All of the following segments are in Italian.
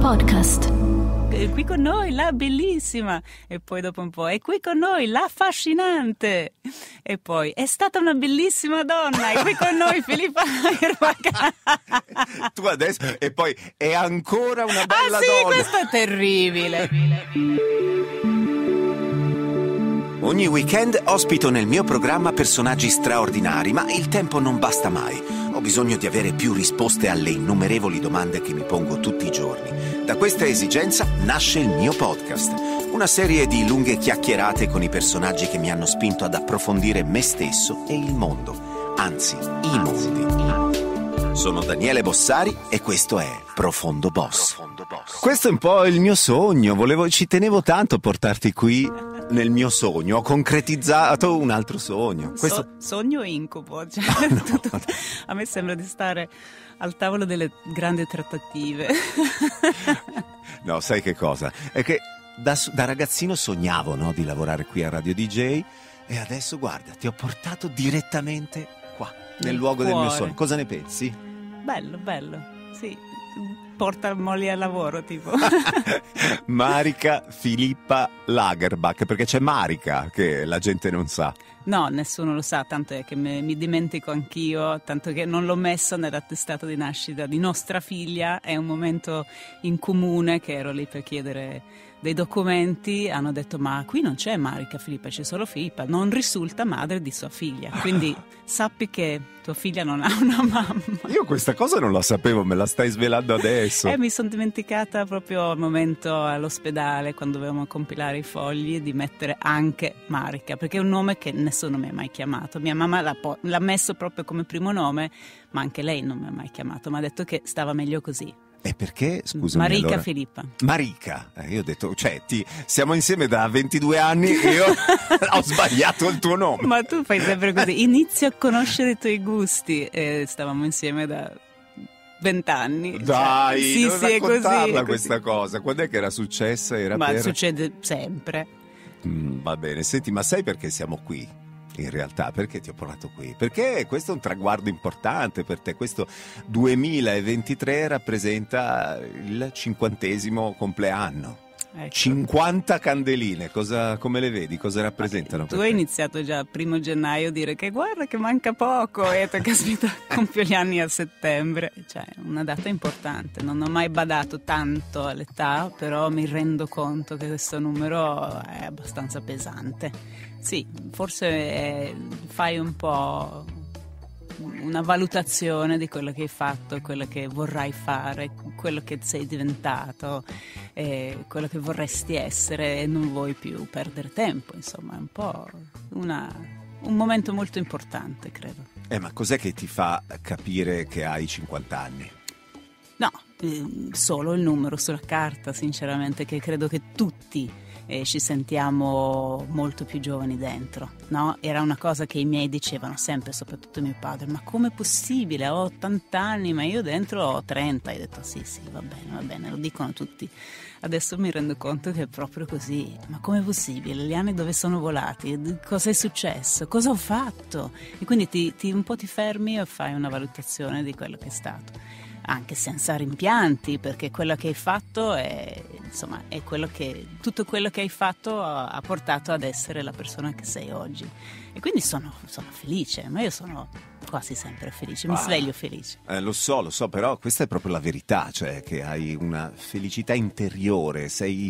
Podcast. È qui con noi la bellissima, e poi dopo un po' è qui con noi la affascinante, e poi è stata una bellissima donna, è qui con noi Filippa Agerback. Tu adesso, e poi è ancora una bella sì, donna. questo è terribile. Ogni weekend ospito nel mio programma personaggi straordinari, ma il tempo non basta mai. Ho bisogno di avere più risposte alle innumerevoli domande che mi pongo tutti i giorni. Da questa esigenza nasce il mio podcast, una serie di lunghe chiacchierate con i personaggi che mi hanno spinto ad approfondire me stesso e il mondo, anzi, i mondi. Sono Daniele Bossari e questo è Profondo Boss. Questo è un po' il mio sogno, ci tenevo tanto a portarti qui nel mio sogno, ho concretizzato un altro sogno. Questo... Sogno incubo, cioè, no. A me sembra di stare al tavolo delle grandi trattative. No, sai che cosa? È che da ragazzino sognavo, no, di lavorare qui a Radio DJ, e adesso guarda, ti ho portato direttamente qua, nel luogo del mio sogno. Cosa ne pensi? Bello, sì. Porta moglie al lavoro, tipo. Marica Filippa Lagerbach, perché c'è Marica che la gente non sa. No, nessuno lo sa, tanto è che mi dimentico anch'io, tanto che non l'ho messo nell'attestato di nascita di nostra figlia. È un momento in comune che ero lì per chiedere dei documenti, hanno detto ma qui non c'è Marica Filippa, c'è solo Filippa, non risulta madre di sua figlia, quindi sappi che tua figlia non ha una mamma. Io questa cosa non la sapevo, me la stai svelando adesso. Mi sono dimenticata proprio al momento all'ospedale, quando dovevamo compilare i fogli, di mettere anche Marica, perché è un nome che nessuno mi ha mai chiamato. Mia mamma l'ha messo proprio come primo nome, ma anche lei non mi ha mai chiamato, mi ha detto che stava meglio così. E perché, scusami, Marica allora? Filippa. Marica, io ho detto, cioè, siamo insieme da 22 anni e io ho sbagliato il tuo nome. Ma tu fai sempre così, inizio a conoscere i tuoi gusti, e stavamo insieme da 20 anni. Dai, cioè, non sì, raccontarla è così. Questa cosa. Quando è che era successa? Ma succede sempre. Va bene, senti, ma sai perché siamo qui? In realtà, perché ti ho portato qui? Perché questo è un traguardo importante per te. Questo 2023 rappresenta il 50° compleanno. Ecco. 50 candeline, come le vedi? Cosa rappresentano? Tu hai iniziato già il 1° gennaio a dire che guarda che manca poco, e caspita, compio gli anni a settembre, cioè una data importante. Non ho mai badato tanto all'età, però mi rendo conto che questo numero è abbastanza pesante. Sì, forse fai un po' una valutazione di quello che hai fatto, quello che vorrai fare, quello che sei diventato, quello che vorresti essere, e non vuoi più perdere tempo. Insomma, è un po' un momento molto importante, credo. Ma cos'è che ti fa capire che hai 50 anni? No, solo il numero sulla carta, sinceramente, che credo che tutti ci sentiamo molto più giovani dentro, no? Era una cosa che i miei dicevano sempre, soprattutto mio padre: ma com'è possibile? Ho 80 anni, ma io dentro ho 30. Io ho detto sì, va bene, lo dicono tutti. Adesso mi rendo conto che è proprio così. Ma com'è possibile? Gli anni dove sono volati? Cosa è successo? Cosa ho fatto? E quindi un po' ti fermi e fai una valutazione di quello che è stato, anche senza rimpianti, perché quello che hai fatto è quello che tutto quello che hai fatto ha portato ad essere la persona che sei oggi. E quindi sono felice, ma io sono quasi sempre felice, mi sveglio felice. Lo so, però questa è proprio la verità, cioè che hai una felicità interiore, sei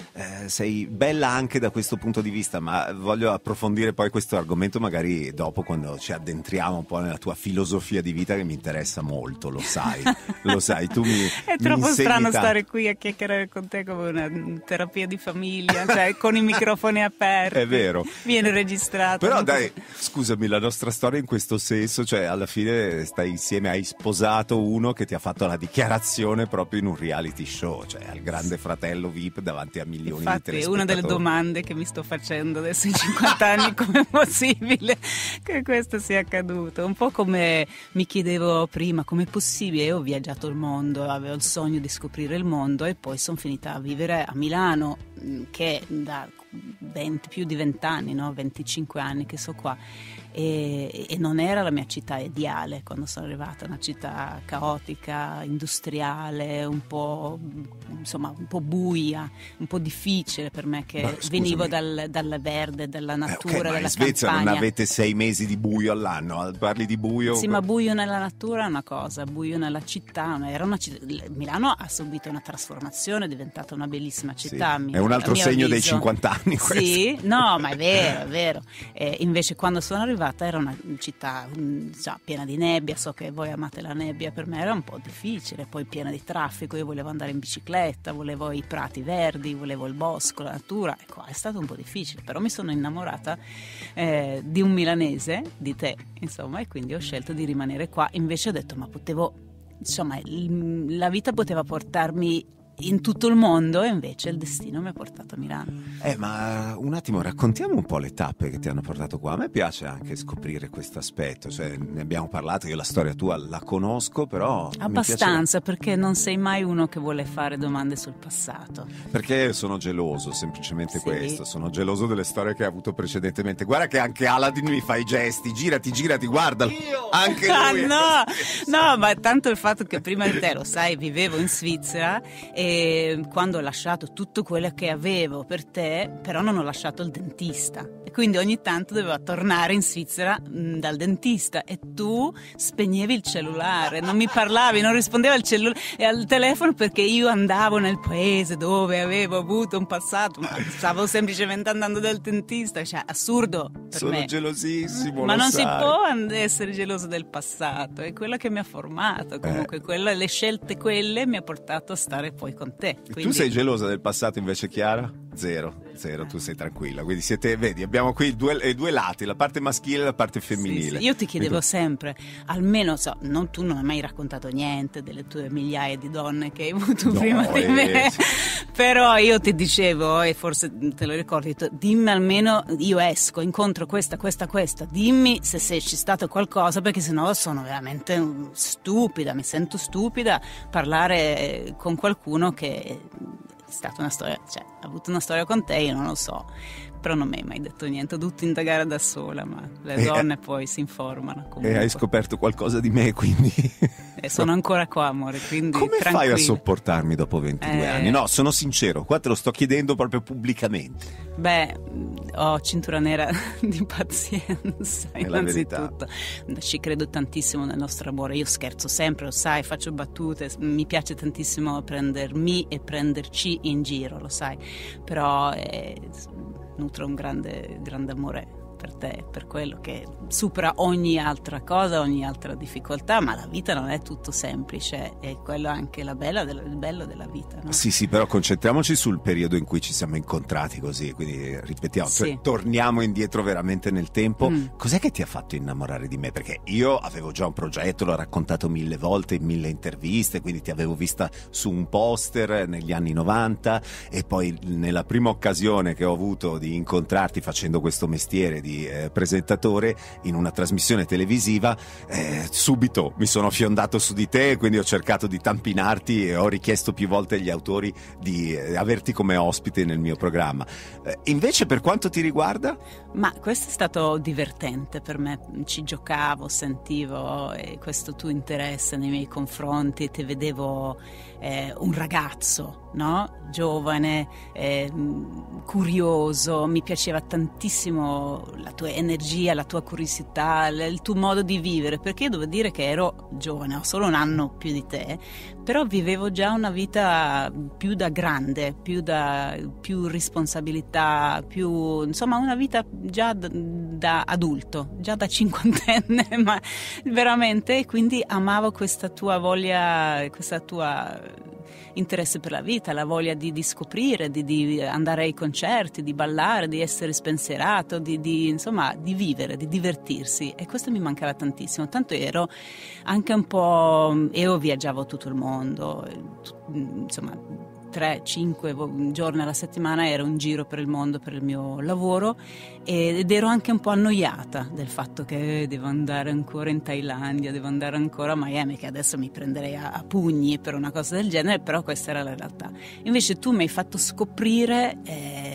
bella anche da questo punto di vista, ma voglio approfondire poi questo argomento magari dopo, quando ci addentriamo un po' nella tua filosofia di vita, che mi interessa molto, lo sai, tu mi È troppo mi strano tanto. stare qui a chiacchierare con te come una terapia di famiglia, cioè con i microfoni aperti. È vero. Viene registrato. Però dai, scusami, la nostra storia in questo senso, cioè alla fine stai insieme, hai sposato uno che ti ha fatto la dichiarazione proprio in un reality show, cioè al Grande Fratello VIP davanti a milioni di telespettatori. Infatti, una delle domande che mi sto facendo adesso in 50 anni: com'è possibile che questo sia accaduto? Un po' come mi chiedevo prima, com'è possibile? Io ho viaggiato il mondo, avevo il sogno di scoprire il mondo, e poi sono finita a vivere a Milano, che da più di 20 anni, no? 25 anni che sono qua, e non era la mia città ideale quando sono arrivata, una città caotica, industriale, un po' buia, un po' difficile per me, che venivo dal verde, dalla natura, ma dalla in Svezia campagna. non avete 6 mesi di buio all'anno? Parli di buio? Sì, ma buio nella natura è una cosa, buio nella città era una città. Milano ha subito una trasformazione, è diventata una bellissima città. Sì, è un altro segno dei 50 anni questo. Sì, no, ma è vero. Invece quando sono arrivata era una città già piena di nebbia, so che voi amate la nebbia, per me era un po' difficile, poi piena di traffico, io volevo andare in bicicletta, volevo i prati verdi, volevo il bosco, la natura, ecco, è stato un po' difficile, però mi sono innamorata di un milanese, di te, insomma, e quindi ho scelto di rimanere qua. Invece ho detto, ma la vita poteva portarmi in tutto il mondo, e invece il destino mi ha portato a Milano. Ma un attimo, raccontiamo un po' le tappe che ti hanno portato qua. A me piace anche scoprire questo aspetto, cioè ne abbiamo parlato, io la storia tua la conosco, però abbastanza, perché non sei mai uno che vuole fare domande sul passato. Perché sono geloso, semplicemente sì. Questo, sono geloso delle storie che hai avuto precedentemente. Guarda che anche Aladdin mi fa i gesti, girati, guardalo. Anche lui. No, ma tanto il fatto che prima di te, lo sai, vivevo in Svizzera, e quando ho lasciato tutto quello che avevo per te, però non ho lasciato il dentista, e quindi ogni tanto dovevo tornare in Svizzera dal dentista, e tu spegnevi il cellulare, non mi parlavi, non rispondevi al telefono, perché io andavo nel paese dove avevo avuto un passato, ma stavo semplicemente andando dal dentista, cioè assurdo per Sono me. gelosissimo, ma non sai. si può essere geloso del passato, è quello che mi ha formato, comunque le scelte quelle mi ha portato a stare poi con te. Quindi... Tu sei gelosa del passato invece, Chiara? Zero, tu sei tranquilla, quindi vedi, abbiamo qui i due lati, la parte maschile e la parte femminile. Sì. Io ti chiedevo sempre, almeno tu non hai mai raccontato niente delle tue migliaia di donne che hai avuto prima di me, però io ti dicevo, e forse te lo ricordi, dimmi almeno, io esco, incontro questa, dimmi se c'è stato qualcosa, perché sennò sono veramente stupida, mi sento stupida parlare con qualcuno che è stata una storia, cioè ha avuto una storia con te, io non lo so, però non mi hai mai detto niente, ho dovuto indagare da sola, ma le donne poi si informano comunque. E hai scoperto qualcosa di me, quindi sono ancora qua, amore, quindi come tranquilla. fai a sopportarmi dopo 22 anni? No, sono sincero, qua te lo sto chiedendo proprio pubblicamente. Beh, ho cintura nera di pazienza, innanzitutto. Ci credo tantissimo nel nostro amore, io scherzo sempre, lo sai, faccio battute, mi piace tantissimo prendermi e prenderci in giro, lo sai, però nutro un grande amore per te, per quello che supera ogni altra cosa, ogni altra difficoltà, ma la vita non è tutto semplice, e quello è anche il bello della vita, no? Sì, però concentriamoci sul periodo in cui ci siamo incontrati, così, quindi ripetiamo, cioè, torniamo indietro veramente nel tempo. Cos'è che ti ha fatto innamorare di me? Perché io avevo già un progetto, l'ho raccontato 1000 volte in 1000 interviste, quindi ti avevo vista su un poster negli anni 90, e poi nella prima occasione che ho avuto di incontrarti facendo questo mestiere di presentatore in una trasmissione televisiva, subito mi sono fiondato su di te, quindi ho cercato di tampinarti e ho richiesto più volte agli autori di averti come ospite nel mio programma. Invece, per quanto ti riguarda? Ma questo è stato divertente per me, ci giocavo, sentivo questo tuo interesse nei miei confronti, ti vedevo un ragazzo, no? Giovane, curioso, mi piaceva tantissimo la tua energia, la tua curiosità, il tuo modo di vivere, perché io devo dire che ero giovane, ho solo un anno più di te, però vivevo già una vita più da grande, più responsabilità, insomma una vita già da adulto, già da cinquantenne, ma veramente, e quindi amavo questa tua voglia, questa tua interesse per la vita, la voglia di scoprire, di andare ai concerti, di ballare, di essere spensierato, insomma di vivere, di divertirsi, e questo mi mancava tantissimo, tanto ero anche un po', io viaggiavo tutto il mondo, insomma 3-5 giorni alla settimana ero in giro per il mondo per il mio lavoro, ed ero anche un po' annoiata del fatto che devo andare ancora in Thailandia, devo andare ancora a Miami, che adesso mi prenderei a pugni per una cosa del genere, però questa era la realtà. Invece tu mi hai fatto scoprire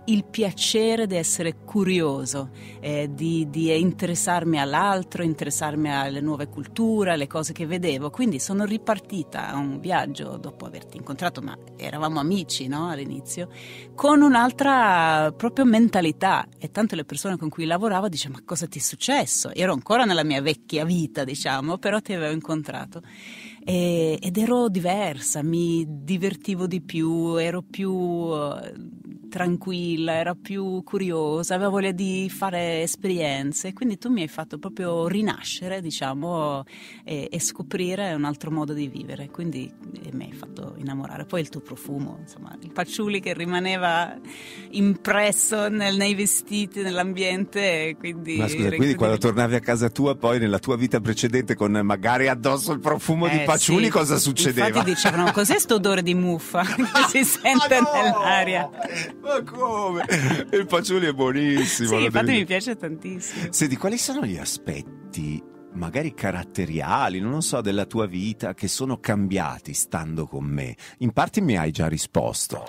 il piacere di essere curioso, di interessarmi all'altro, interessarmi alle nuove culture, alle cose che vedevo. Quindi sono ripartita a un viaggio dopo averti incontrato, ma eravamo amici, no, all'inizio, con un'altra proprio mentalità, e tanto le persone con cui lavoravo dicevano: ma cosa ti è successo? Ero ancora nella mia vecchia vita, diciamo, però ti avevo incontrato. Ed ero diversa, mi divertivo di più, ero più tranquilla, ero più curiosa, avevo voglia di fare esperienze, quindi tu mi hai fatto proprio rinascere, diciamo, e scoprire un altro modo di vivere, quindi mi hai fatto innamorare. Poi il tuo profumo, insomma, il patchouli che rimaneva impresso nei vestiti, nell'ambiente, quindi... Ma scusa, quindi quando tornavi a casa tua, poi nella tua vita precedente, con magari addosso il profumo di patchouli, sì, cosa succedeva? Infatti dicevano: cos'è sto odore di muffa che si sente nell'aria? Ma come? Il patchouli è buonissimo. Sì, infatti mi piace tantissimo. Senti, quali sono gli aspetti magari caratteriali, non lo so, della tua vita che sono cambiati stando con me? In parte mi hai già risposto.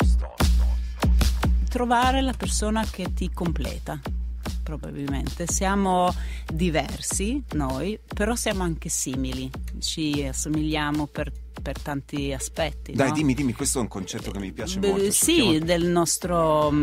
Trovare la persona che ti completa. Probabilmente siamo diversi noi, però siamo anche simili, ci assomigliamo per tanti aspetti. Dai, no? dimmi, questo è un concetto che mi piace molto. Sì, del nostro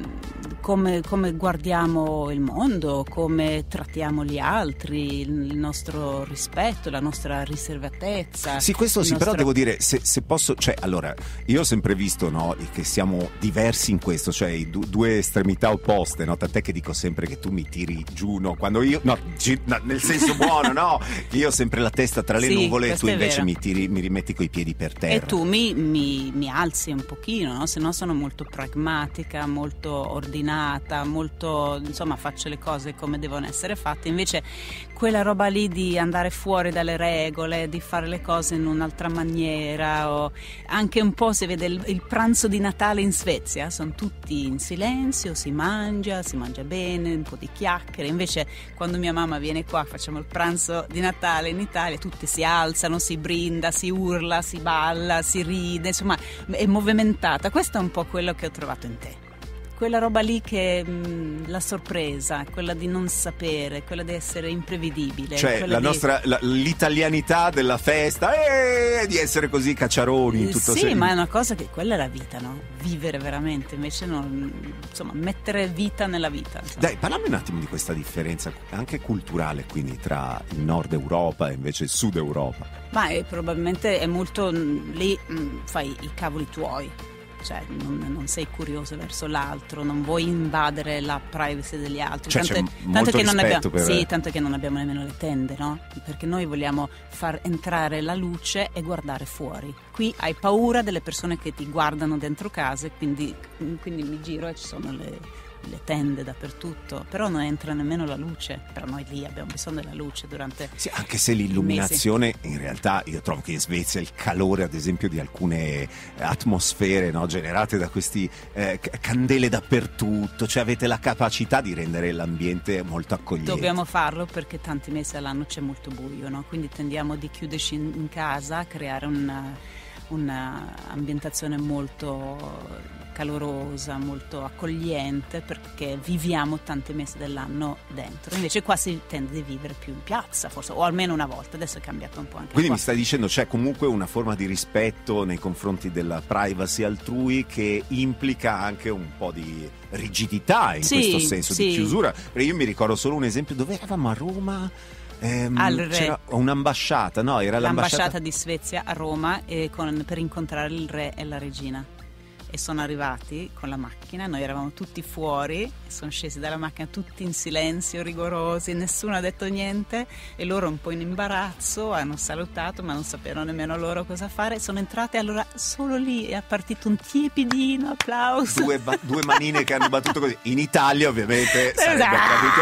come guardiamo il mondo, come trattiamo gli altri, il nostro rispetto, la nostra riservatezza. Sì, questo sì, però devo dire, se posso, cioè, allora, io ho sempre visto, no, che siamo diversi in questo, cioè due estremità opposte, no? Tant'è che dico sempre che tu mi tiri giù, no? Quando io, no, nel senso buono, no? Io ho sempre la testa tra le nuvole e tu invece mi rimetti coi piedi per terra. E tu mi alzi un pochino, no? Se no sono molto pragmatica, molto ordinata, molto, insomma, faccio le cose come devono essere fatte. Invece quella roba lì di andare fuori dalle regole, di fare le cose in un'altra maniera, o anche un po' si vede il pranzo di Natale in Svezia, sono tutti in silenzio, si mangia bene, un po' di chiacchiere. Invece quando mia mamma viene qua, facciamo il pranzo di Natale in Italia, tutti si alzano, si brinda, si urla, si balla, si ride, insomma è movimentata. Questo è un po' quello che ho trovato in te, quella roba lì che la sorpresa, quella di non sapere, quella di essere imprevedibile, cioè l'italianità della festa, di essere così cacciaroni in tutto sì, ma è una cosa che quella è la vita, no? Vivere veramente, invece non, insomma, mettere vita nella vita, insomma. Dai, parlami un attimo di questa differenza anche culturale, quindi, tra il nord Europa e invece il sud Europa. Ma probabilmente è molto lì, fai i cavoli tuoi, cioè non sei curioso verso l'altro, non vuoi invadere la privacy degli altri, cioè, tanto che non abbiamo nemmeno le tende, no? Perché noi vogliamo far entrare la luce e guardare fuori. Qui hai paura delle persone che ti guardano dentro casa, quindi mi giro e ci sono le tende dappertutto, però non entra nemmeno la luce. Però noi lì abbiamo bisogno della luce durante sì, anche se l'illuminazione, in realtà io trovo che in Svezia il calore, ad esempio, di alcune atmosfere, no, generate da questi candele dappertutto, cioè avete la capacità di rendere l'ambiente molto accogliente. Dobbiamo farlo perché tanti mesi all'anno c'è molto buio, no? Quindi tendiamo di chiuderci in casa, a creare una ambientazione molto calorosa, molto accogliente, perché viviamo tanti mesi dell'anno dentro. Invece qua si tende a vivere più in piazza, forse, o almeno una volta. Adesso è cambiato un po' anche quindi qua. Mi stai dicendo c'è comunque una forma di rispetto nei confronti della privacy altrui che implica anche un po' di rigidità in questo senso, di chiusura. Perché io mi ricordo solo un esempio, dove eravamo a Roma. C'era un'ambasciata, no? Era l'ambasciata di Svezia a Roma per incontrare il re e la regina. E sono arrivati con la macchina, noi eravamo tutti fuori, sono scesi dalla macchina tutti in silenzio, rigorosi, nessuno ha detto niente, e loro un po' in imbarazzo hanno salutato, ma non sapevano nemmeno loro cosa fare. Sono entrate, allora solo lì è partito un tiepidino applauso. Due manine che hanno battuto così. In Italia ovviamente sarebbe accaduto.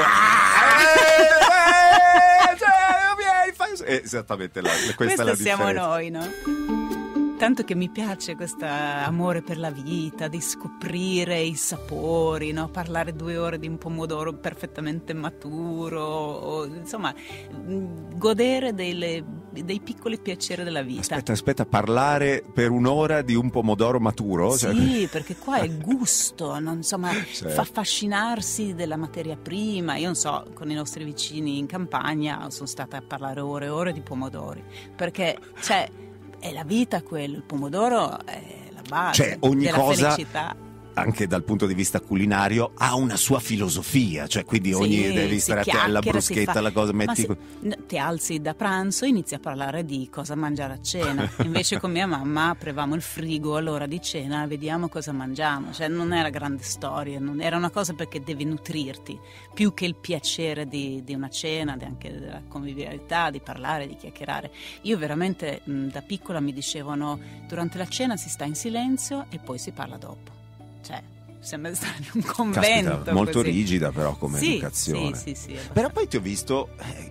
Esattamente questa è la differenza. Siamo noi, no? Tanto che mi piace questo amore per la vita, di scoprire i sapori, no? Parlare 2 ore di un pomodoro perfettamente maturo, insomma, godere delle dei piccoli piaceri della vita. Aspetta, parlare per un'ora di un pomodoro maturo? Sì, perché qua è gusto, insomma, Certo. fa affascinarsi della materia prima. Io non so, con i nostri vicini in campagna sono stata a parlare ore e ore di pomodori, perché è la vita quello, il pomodoro è la base ogni della cosa, felicità. anche dal punto di vista culinario, ha una sua filosofia, cioè quindi devi stare alla bruschetta, la cosa, metti... ti alzi da pranzo, inizi a parlare di cosa mangiare a cena. Invece con mia mamma aprivamo il frigo all'ora di cena, vediamo cosa mangiamo, cioè non era grande storia, era una cosa perché devi nutrirti, più che il piacere di una cena, anche della convivialità, di parlare, di chiacchierare. Io veramente da piccola mi dicevano durante la cena si sta in silenzio e poi si parla dopo. Cioè, sembra stare in un convento. Caspita, molto così. rigida però come educazione. Sì, però poi ti ho visto,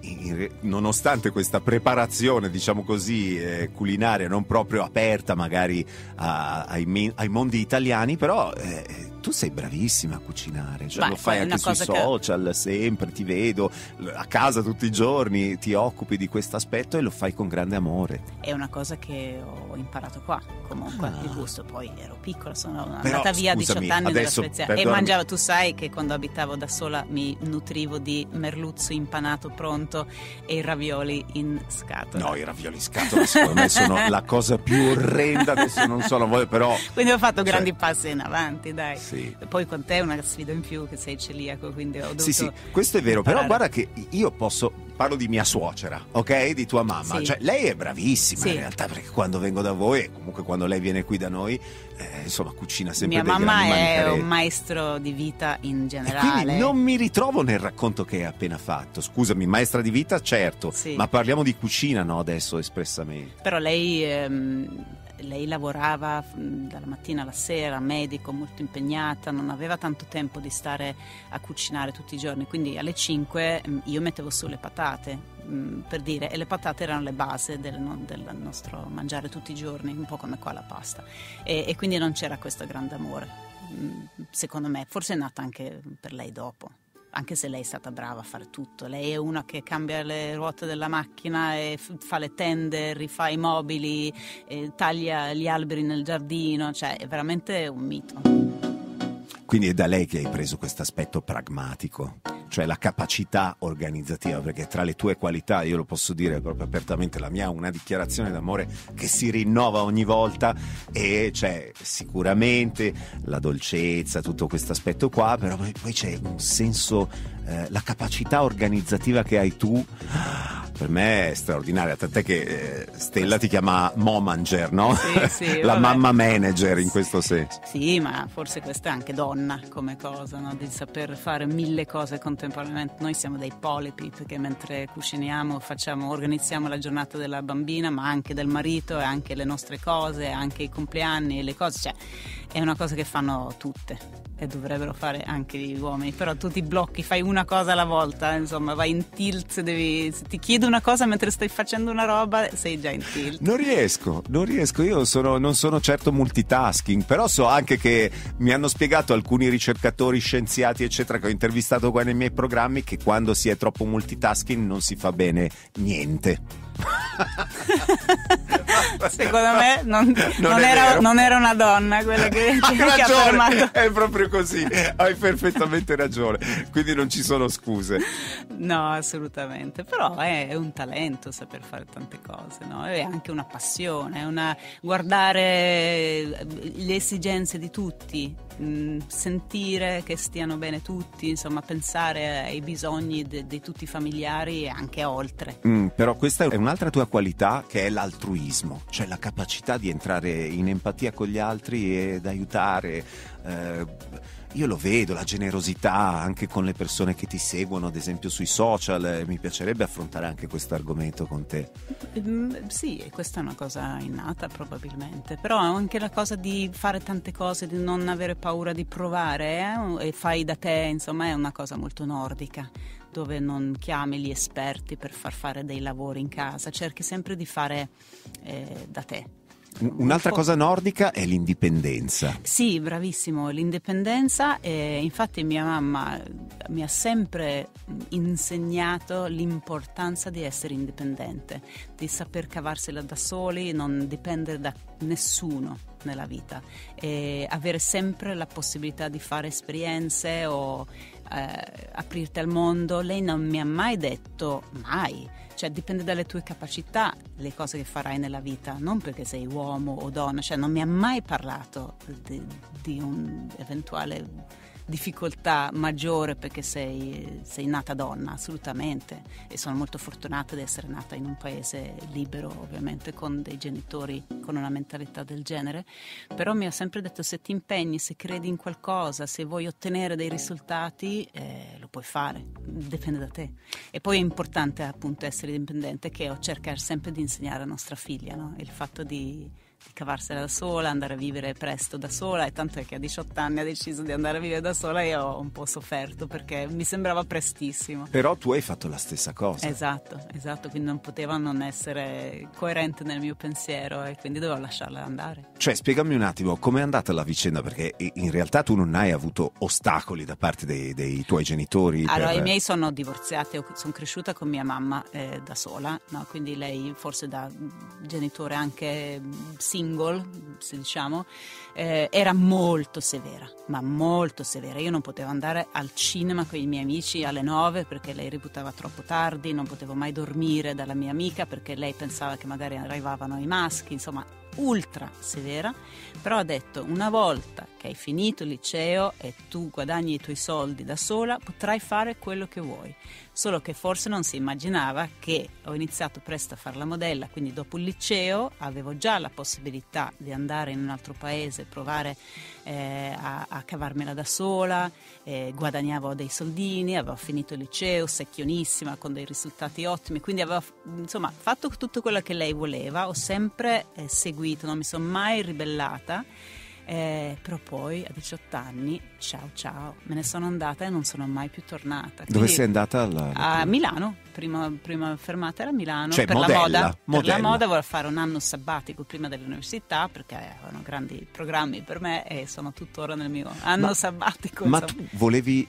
nonostante questa preparazione, diciamo così, culinaria, non proprio aperta magari ai mondi italiani, però tu sei bravissima a cucinare, lo fai anche sui social, sempre ti vedo, a casa tutti i giorni, ti occupi di questo aspetto e lo fai con grande amore. È una cosa che ho imparato qua, comunque, il gusto. Poi ero piccola, sono andata via a 18 anni dalla Svezia e mangiavo, tu sai che quando abitavo da sola mi nutrivo di merluzzo impanato pronto e i ravioli in scatola. No, i ravioli in scatola secondo me sono la cosa più orrenda, adesso non so, però... Quindi ho fatto grandi passi in avanti, dai. Sì. Poi con te è una sfida in più che sei celiaco, quindi ho dovuto... Sì, questo è vero, imparare. Però guarda che io parlo di mia suocera, ok? Di tua mamma, sì. Cioè lei è bravissima in realtà, perché quando vengo da voi e comunque quando lei viene qui da noi, insomma cucina sempre mia dei mamma grandi è manicaretti. un maestro di vita in generale. E quindi non mi ritrovo nel racconto che hai appena fatto. Scusami, maestra di vita, certo, sì. Ma parliamo di cucina, no, adesso espressamente. Però lei lavorava dalla mattina alla sera, medico, molto impegnata, non aveva tanto tempo di stare a cucinare tutti i giorni, quindi alle 5 io mettevo su le patate, per dire, e le patate erano le base del nostro mangiare tutti i giorni, un po' come qua la pasta, e quindi non c'era questo grande amore, secondo me, forse è nata anche per lei dopo. Anche se lei è stata brava a fare tutto, lei è una che cambia le ruote della macchina e fa le tende, rifà i mobili, taglia gli alberi nel giardino, cioè è veramente un mito. Quindi è da lei che hai preso questo aspetto pragmatico, cioè la capacità organizzativa, perché tra le tue qualità, io lo posso dire proprio apertamente, la mia è una dichiarazione d'amore che si rinnova ogni volta, e c'è sicuramente la dolcezza, tutto questo aspetto qua, però poi c'è un senso, la capacità organizzativa che hai tu, per me è straordinaria, tant'è che Stella ti chiama momanger, no? Sì, la mamma manager in questo senso. Sì, ma forse questa è anche donna come cosa, no? Di saper fare 1000 cose contemporaneamente. Noi siamo dei polipi, perché mentre cuciniamo organizziamo la giornata della bambina, ma anche del marito, e anche le nostre cose, anche i compleanni, le cose, cioè è una cosa che fanno tutte e dovrebbero fare anche gli uomini, però tu ti blocchi, fai una cosa alla volta, insomma vai in tilt, se ti chiedo una cosa mentre stai facendo una roba sei già in tilt. Non riesco, io non sono certo multitasking, però so anche che mi hanno spiegato alcuni ricercatori, scienziati eccetera che ho intervistato qua nei miei programmi, che quando si è troppo multitasking non si fa bene niente. Secondo me non era una donna quella che ha affermato. È proprio così, hai perfettamente ragione, quindi non ci sono scuse. No, assolutamente, però è un talento saper fare tante cose, no? È anche una passione, guardare le esigenze di tutti, sentire che stiano bene tutti, insomma pensare ai bisogni di tutti i familiari e anche oltre. Però questa è un'altra tua qualità, che è l'altruismo, cioè la capacità di entrare in empatia con gli altri ed aiutare. Io lo vedo, la generosità anche con le persone che ti seguono, ad esempio sui social. Mi piacerebbe affrontare anche questo argomento con te. Sì, questa è una cosa innata probabilmente, però anche la cosa di fare tante cose, di non avere paura di provare, e fai da te, insomma è una cosa molto nordica, dove non chiami gli esperti per far fare dei lavori in casa, cerchi sempre di fare da te. Un'altra cosa nordica è l'indipendenza. Sì, bravissimo, l'indipendenza. Infatti mia mamma mi ha sempre insegnato l'importanza di essere indipendente, di saper cavarsela da soli, non dipendere da nessuno nella vita, e avere sempre la possibilità di fare esperienze o aprirti al mondo. Lei non mi ha mai detto mai, cioè dipende dalle tue capacità le cose che farai nella vita, non perché sei uomo o donna, cioè non mi ha mai parlato di un'eventuale difficoltà maggiore perché sei nata donna, assolutamente, e sono molto fortunata di essere nata in un paese libero, ovviamente con dei genitori con una mentalità del genere, però mi ha sempre detto: se ti impegni, se credi in qualcosa, se vuoi ottenere dei risultati, lo puoi fare, dipende da te. E poi è importante appunto essere indipendente, che ho cercato sempre di insegnare a nostra figlia, no? Il fatto di cavarsela da sola, andare a vivere presto da sola, e tanto è che a 18 anni ha deciso di andare a vivere da sola, e ho un po' sofferto perché mi sembrava prestissimo. Però tu hai fatto la stessa cosa. Esatto, quindi non poteva non essere coerente nel mio pensiero, e quindi dovevo lasciarla andare. Cioè, spiegami un attimo com'è andata la vicenda, perché in realtà tu non hai avuto ostacoli da parte dei tuoi genitori. Allora, i miei sono divorziati, sono cresciuta con mia mamma da sola, no? Quindi lei, forse da genitore anche single, se diciamo, era molto severa, ma molto severa. Io non potevo andare al cinema con i miei amici alle 9 perché lei reputava troppo tardi, non potevo mai dormire dalla mia amica perché lei pensava che magari arrivavano i maschi, insomma ultra severa. Però ha detto: una volta che hai finito il liceo e tu guadagni i tuoi soldi da sola, potrai fare quello che vuoi. Solo che forse non si immaginava che ho iniziato presto a fare la modella, quindi dopo il liceo avevo già la possibilità di andare in un altro paese, provare a cavarmela da sola, guadagnavo dei soldini, avevo finito il liceo secchionissima con dei risultati ottimi, quindi avevo insomma fatto tutto quello che lei voleva, ho sempre seguito, non mi sono mai ribellata. Però poi a 18 anni ciao me ne sono andata e non sono mai più tornata. Dove sei andata? A Milano, prima fermata era Milano, cioè, per modella, la moda. Per la moda volevo fare un anno sabbatico prima dell'università perché avevano grandi programmi per me e sono tuttora nel mio anno sabbatico. Ma tu volevi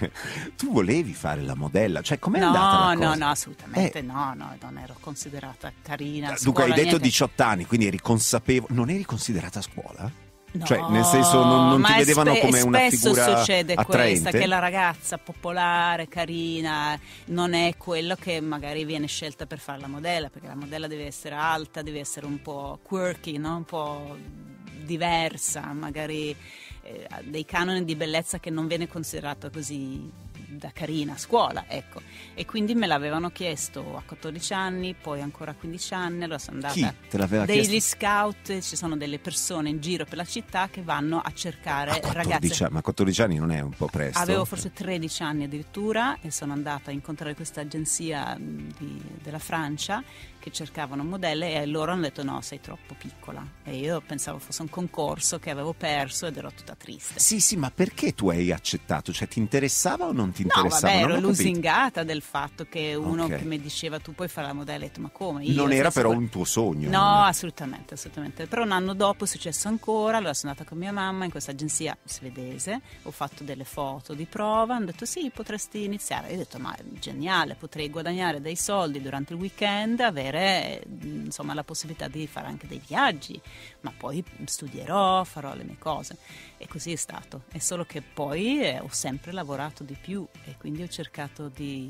fare la modella? Cioè, com'è andata la cosa? No, assolutamente no, non ero considerata carina. Dunque scuola, hai detto niente. 18 anni, quindi eri consapevole. Non eri considerata a scuola? No, cioè, nel senso, non ti vedevano come una figura spesso succede attraente? questa, che la ragazza popolare, carina, non è quello che magari viene scelta per fare la modella, perché la modella deve essere alta, deve essere un po' quirky, no? Un po' diversa, magari dei canoni di bellezza che non viene considerato così da carina a scuola, ecco. E quindi me l'avevano chiesto a 14 anni, poi ancora a 15 anni, allora sono andata. Chi te l'aveva degli chiesto? scout, ci sono delle persone in giro per la città che vanno a cercare ragazze. Ma 14 anni non è un po' presto? Avevo forse 13 anni addirittura e sono andata a incontrare questa agenzia della Francia che cercavano modelle e loro hanno detto: no, sei troppo piccola. E io pensavo fosse un concorso che avevo perso ed ero tutta triste. Sì, ma perché tu hai accettato? Cioè, ti interessava o non ti interessava? No, vabbè, Non ero ho capito. lusingata del fatto che uno Ok. che mi diceva: tu puoi fare la modella. E ho detto: ma come? Io, Non era senza però quel- un tuo sogno? No, assolutamente. Però un anno dopo è successo ancora, allora sono andata con mia mamma in questa agenzia svedese, ho fatto delle foto di prova, hanno detto: sì, potresti iniziare. Io ho detto: ma è geniale, potrei guadagnare dei soldi durante il weekend, avere insomma la possibilità di fare anche dei viaggi, ma poi studierò, farò le mie cose. E così è stato. È solo che poi ho sempre lavorato di più e quindi ho cercato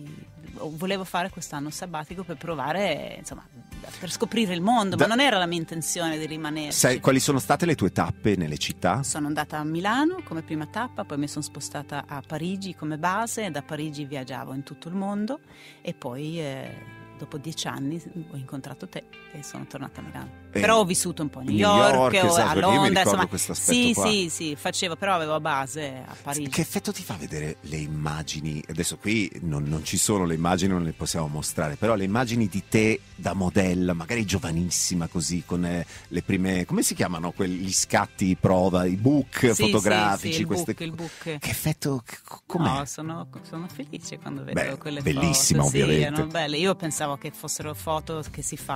volevo fare quest'anno sabbatico per provare, insomma, per scoprire il mondo, ma non era la mia intenzione di rimanere. Sai quali sono state le tue tappe nelle città? Sono andata a Milano come prima tappa, poi mi sono spostata a Parigi come base e da Parigi viaggiavo in tutto il mondo e poi dopo 10 anni ho incontrato te e sono tornata a Milano. Però ho vissuto un po' a New York, esatto, a perché io mi Londra, ricordo insomma. questo aspetto qua. Sì, facevo, però avevo a base a Parigi. Che effetto ti fa vedere le immagini? Adesso qui non ci sono le immagini, non le possiamo mostrare, però le immagini di te da modella, magari giovanissima così, con le prime, come si chiamano quegli scatti prova, i book fotografici? Sì, il book. Che effetto, com'è? No, sono felice quando vedo quelle bellissima, foto. ovviamente. Sì, erano belle. Io pensavo che fossero foto che si fa in 5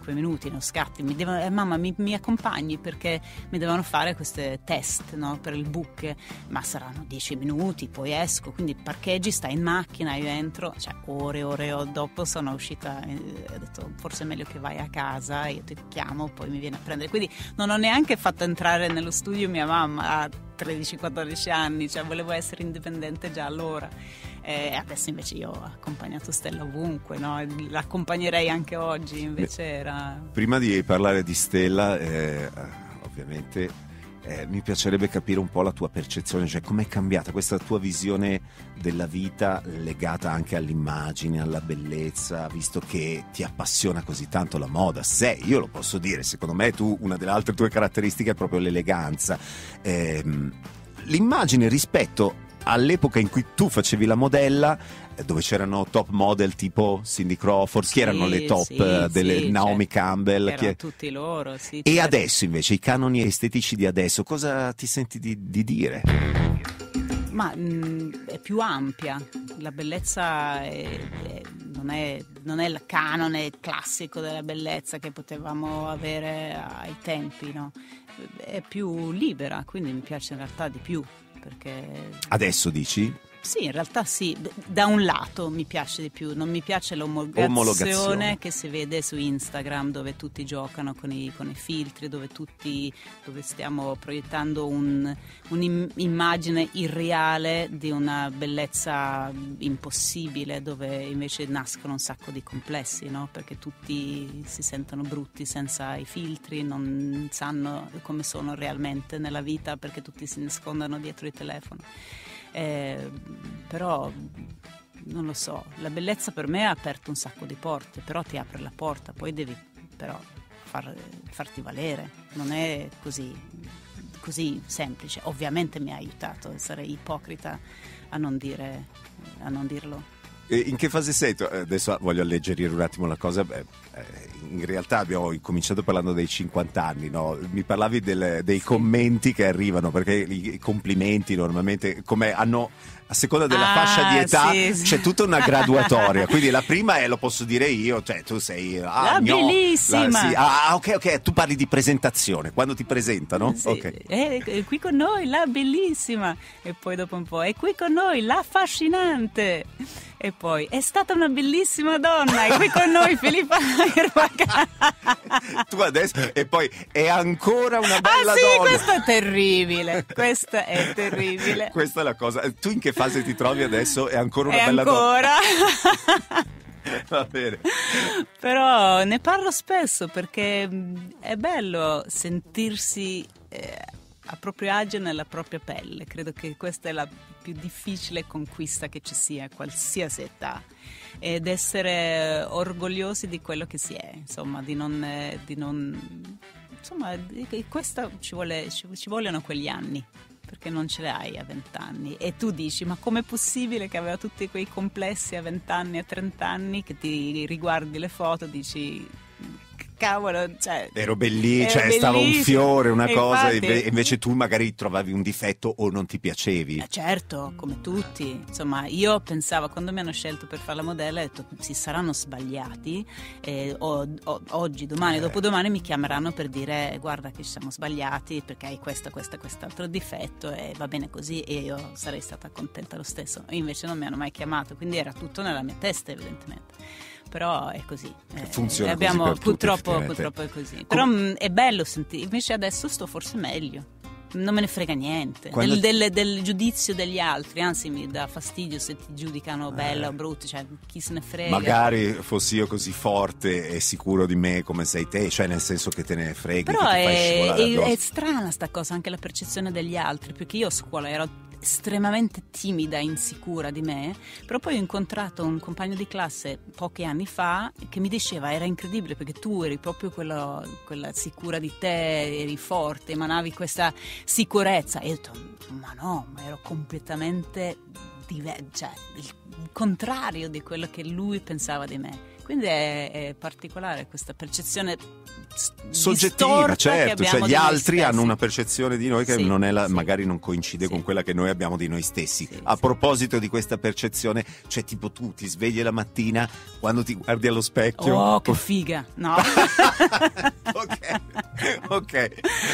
5 minuti, no, scatti, mamma mi accompagni perché mi devono fare queste test, no, per il book, ma saranno 10 minuti, poi esco, quindi parcheggi, stai in macchina, io entro, cioè ore dopo sono uscita, ho detto forse è meglio che vai a casa, io ti chiamo, poi mi viene a prendere, quindi non ho neanche fatto entrare nello studio mia mamma a 13-14 anni, cioè volevo essere indipendente già allora. Adesso invece io ho accompagnato Stella ovunque, no? L'accompagnerei anche oggi, invece era... Prima di parlare di Stella, ovviamente mi piacerebbe capire un po' la tua percezione, cioè com'è cambiata questa tua visione della vita legata anche all'immagine, alla bellezza, visto che ti appassiona così tanto la moda. Io lo posso dire, secondo me tu, una delle altre tue caratteristiche è proprio l'eleganza. L'immagine rispetto all'epoca in cui tu facevi la modella, dove c'erano top model tipo Cindy Crawford, chi erano le top delle Naomi Campbell, erano tutti loro, sì, e adesso invece i canoni estetici di adesso, cosa ti senti di dire? Ma è più ampia, la bellezza non è il canone classico della bellezza che potevamo avere ai tempi, no? È più libera, quindi mi piace in realtà di più. Perché adesso dici? Sì, in realtà sì, da un lato mi piace di più, non mi piace l'omologazione che si vede su Instagram, dove tutti giocano con i filtri, dove stiamo proiettando un'immagine irreale di una bellezza impossibile, dove invece nascono un sacco di complessi, no? Perché tutti si sentono brutti senza i filtri, non sanno come sono realmente nella vita perché tutti si nascondono dietro il telefono. Però non lo so, la bellezza per me ha aperto un sacco di porte, però ti apre la porta, poi devi però farti valere, non è così semplice. Ovviamente mi ha aiutato, sarei ipocrita a non dirlo. In che fase sei? Adesso voglio alleggerire un attimo la cosa. In realtà abbiamo cominciato parlando dei 50 anni, no? Mi parlavi dei commenti che arrivano, perché i complimenti normalmente, come hanno, a seconda della fascia di età, c'è tutta una graduatoria. Quindi la prima è, lo posso dire io, cioè tu sei bellissima. Ok, tu parli di presentazione, quando ti presentano? Sì. Okay. È qui con noi la bellissima, e poi dopo un po' è qui con noi la affascinante, e poi è stata una bellissima donna, è qui con noi Filippa Irvaca. Tu adesso, e poi è ancora una bella donna. Questo è terribile, questa è terribile. Questa è la cosa. Tu in che fase ti trovi adesso? È ancora una bella donna? Va bene. Però ne parlo spesso perché è bello sentirsi a proprio agio nella propria pelle. Credo che questa è la più difficile conquista che ci sia a qualsiasi età, ed essere orgogliosi di quello che si è, insomma, di non insomma, questo ci vogliono quegli anni, perché non ce le hai a 20 anni e tu dici ma com'è possibile che aveva tutti quei complessi a 20 anni, a 30 anni, che ti riguardi le foto e dici cavolo, cioè, ero bellissimo, cioè stava un fiore, una cosa, infatti, e invece tu magari trovavi un difetto o non ti piacevi. Certo, come tutti. Insomma, io pensavo, quando mi hanno scelto per fare la modella, ho detto si saranno sbagliati, oggi, domani, dopodomani mi chiameranno per dire guarda che ci siamo sbagliati perché hai quest'altro difetto, e va bene così, e io sarei stata contenta lo stesso. Invece non mi hanno mai chiamato, quindi era tutto nella mia testa, evidentemente. Però è così, funziona abbiamo, così per purtroppo tutti, è così. Però è bello sentire, invece adesso sto forse meglio, non me ne frega niente del giudizio degli altri, anzi mi dà fastidio se ti giudicano bella o brutta, cioè chi se ne frega. Magari fossi io così forte e sicuro di me come sei te, cioè nel senso che te ne freghi, però che ti fai scivolare addosso. È strana sta cosa, anche la percezione degli altri, perché io a scuola ero estremamente timida e insicura di me, però poi ho incontrato un compagno di classe pochi anni fa che mi diceva era incredibile perché tu eri proprio quella sicura di te, eri forte, emanavi questa sicurezza, e io ho detto ma no, ma ero completamente cioè il contrario di quello che lui pensava di me. Quindi è particolare questa percezione soggettiva, certo, cioè gli altri hanno una percezione percezione di noi che non è magari non coincide con quella che noi abbiamo di noi stessi. A proposito di questa percezione, cioè tipo tu ti svegli la mattina, quando ti guardi allo specchio, oh che figa, no? ok.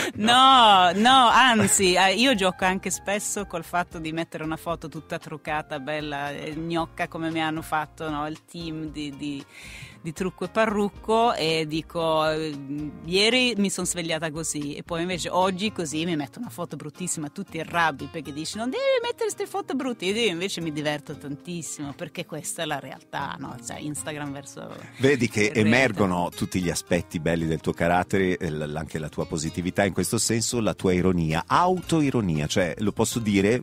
No, anzi, io gioco anche spesso col fatto di mettere una foto tutta truccata, bella, gnocca, come mi hanno fatto, no, il team di trucco e parrucco, e dico ieri mi sono svegliata così, e poi invece oggi così mi metto una foto bruttissima, tutti arrabbi perché dici non devi mettere queste foto brutte. Io invece mi diverto tantissimo, perché questa è la realtà, no? Cioè Instagram verso vedi che emergono tutti gli aspetti belli del tuo carattere, anche la tua positività, in questo senso la tua ironia, autoironia, cioè lo posso dire.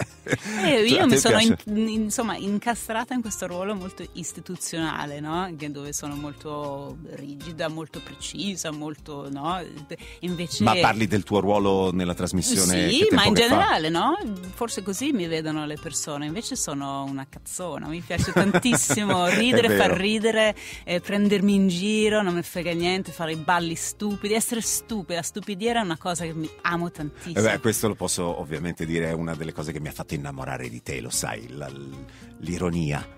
Io mi sono insomma incastrata in questo ruolo molto istituzionale, no? Dove sono molto rigida, molto precisa, molto, no? Invece... Ma parli del tuo ruolo nella trasmissione? Sì, ma in generale, no? Forse così mi vedono le persone. Invece sono una cazzona, mi piace tantissimo ridere, far ridere, prendermi in giro, non mi frega niente, fare i balli stupidi, essere stupida. La stupidiera è una cosa che mi amo tantissimo. Questo lo posso ovviamente dire, è una delle cose che mi ha fatto innamorare di te, lo sai, l'ironia.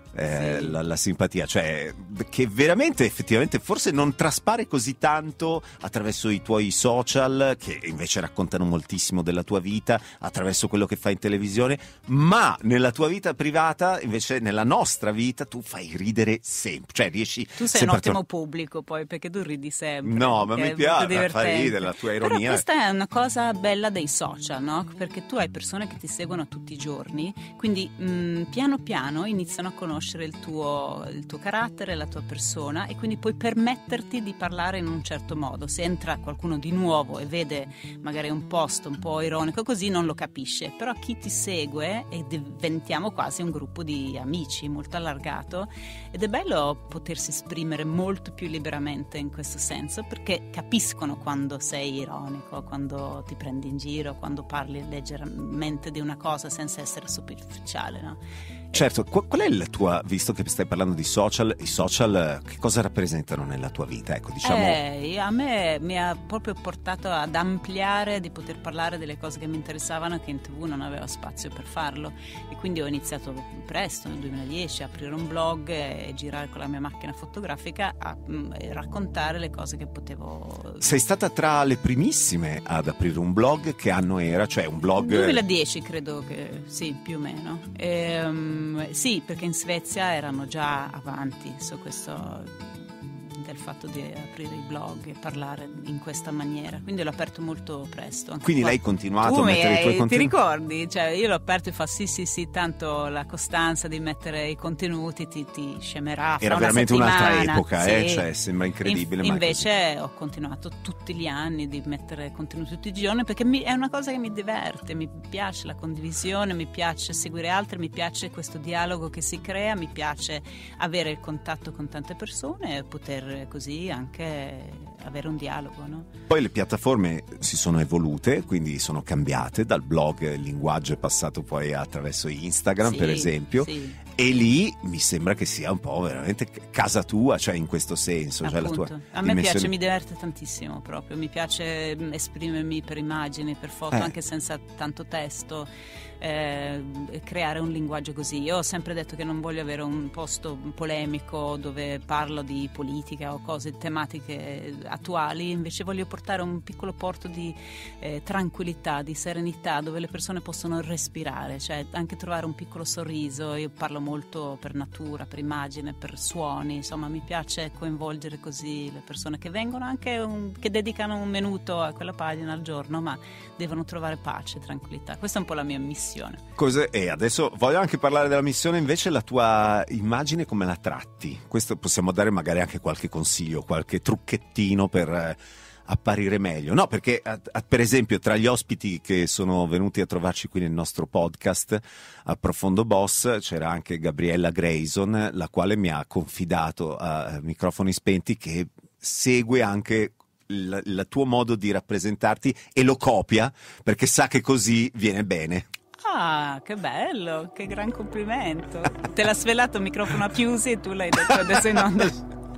La simpatia, cioè che veramente effettivamente forse non traspare così tanto attraverso i tuoi social, che invece raccontano moltissimo della tua vita, attraverso quello che fai in televisione, ma nella tua vita privata, invece nella nostra vita, tu fai ridere sempre, cioè riesci. Tu sei un ottimo pubblico, poi, perché tu ridi sempre. No, ma mi piace, fai ridere, la tua ironia. Però questa è una cosa bella dei social, no? Perché tu hai persone che ti seguono tutti i giorni, quindi piano piano iniziano a conoscere il tuo carattere, la tua persona, e quindi puoi permetterti di parlare in un certo modo. Se entra qualcuno di nuovo e vede magari un post un po' ironico così, non lo capisce, però chi ti segue, e diventiamo quasi un gruppo di amici molto allargato, ed è bello potersi esprimere molto più liberamente in questo senso, perché capiscono quando sei ironico, quando ti prendi in giro, quando parli leggermente di una cosa senza essere superficiale, no? Certo, qual è la tua, visto che stai parlando di social, i social che cosa rappresentano nella tua vita? Ecco, diciamo. A me mi ha proprio portato ad ampliare, di poter parlare delle cose che mi interessavano, che in TV non avevo spazio per farlo, e quindi ho iniziato presto, nel 2010, a aprire un blog e girare con la mia macchina fotografica e raccontare le cose che potevo. Sei stata tra le primissime ad aprire un blog. Che anno era? Cioè un blog 2010 credo, che sì, più o meno. Sì, perché in Svezia erano già avanti su questo, del fatto di aprire i blog e parlare in questa maniera, quindi l'ho aperto molto presto. Quindi lei ha continuato a mettere i tuoi contenuti? Ti ricordi? Cioè, io l'ho aperto e fa sì, tanto la costanza di mettere i contenuti ti scemerà. Era veramente un'altra epoca, cioè sembra incredibile. Invece ho continuato tutti gli anni di mettere contenuti tutti i giorni, perché è una cosa che mi diverte, mi piace la condivisione, mi piace seguire altri, mi piace questo dialogo che si crea, mi piace avere il contatto con tante persone e poter così anche avere un dialogo, no? Poi le piattaforme si sono evolute, quindi sono cambiate, dal blog il linguaggio è passato poi attraverso Instagram, per esempio, e lì mi sembra che sia un po' veramente casa tua, cioè in questo senso. Cioè la tua a me piace, mi diverte tantissimo proprio, mi piace esprimermi per immagini, per foto, anche senza tanto testo, creare un linguaggio così. Io ho sempre detto che non voglio avere un posto polemico dove parlo di politica o cose, tematiche attuali, invece voglio portare un piccolo porto di tranquillità, di serenità, dove le persone possono respirare, cioè anche trovare un piccolo sorriso. Io parlo molto per natura, per immagine, per suoni, insomma mi piace coinvolgere così le persone che vengono, anche che dedicano un minuto a quella pagina al giorno, ma devono trovare pace, tranquillità. Questa è un po' la mia missione. E adesso voglio anche parlare della missione, invece la tua immagine come la tratti? Questo possiamo dare magari anche qualche consiglio, qualche trucchettino per apparire meglio, no? Perché per esempio tra gli ospiti che sono venuti a trovarci qui nel nostro podcast a Profondo Boss c'era anche Gabriella Grayson, la quale mi ha confidato a microfoni spenti che segue anche il tuo modo di rappresentarti e lo copia perché sa che così viene bene. Ah, che bello, che gran complimento. Te l'ha svelato il microfono a chiusi e tu l'hai detto adesso in onda.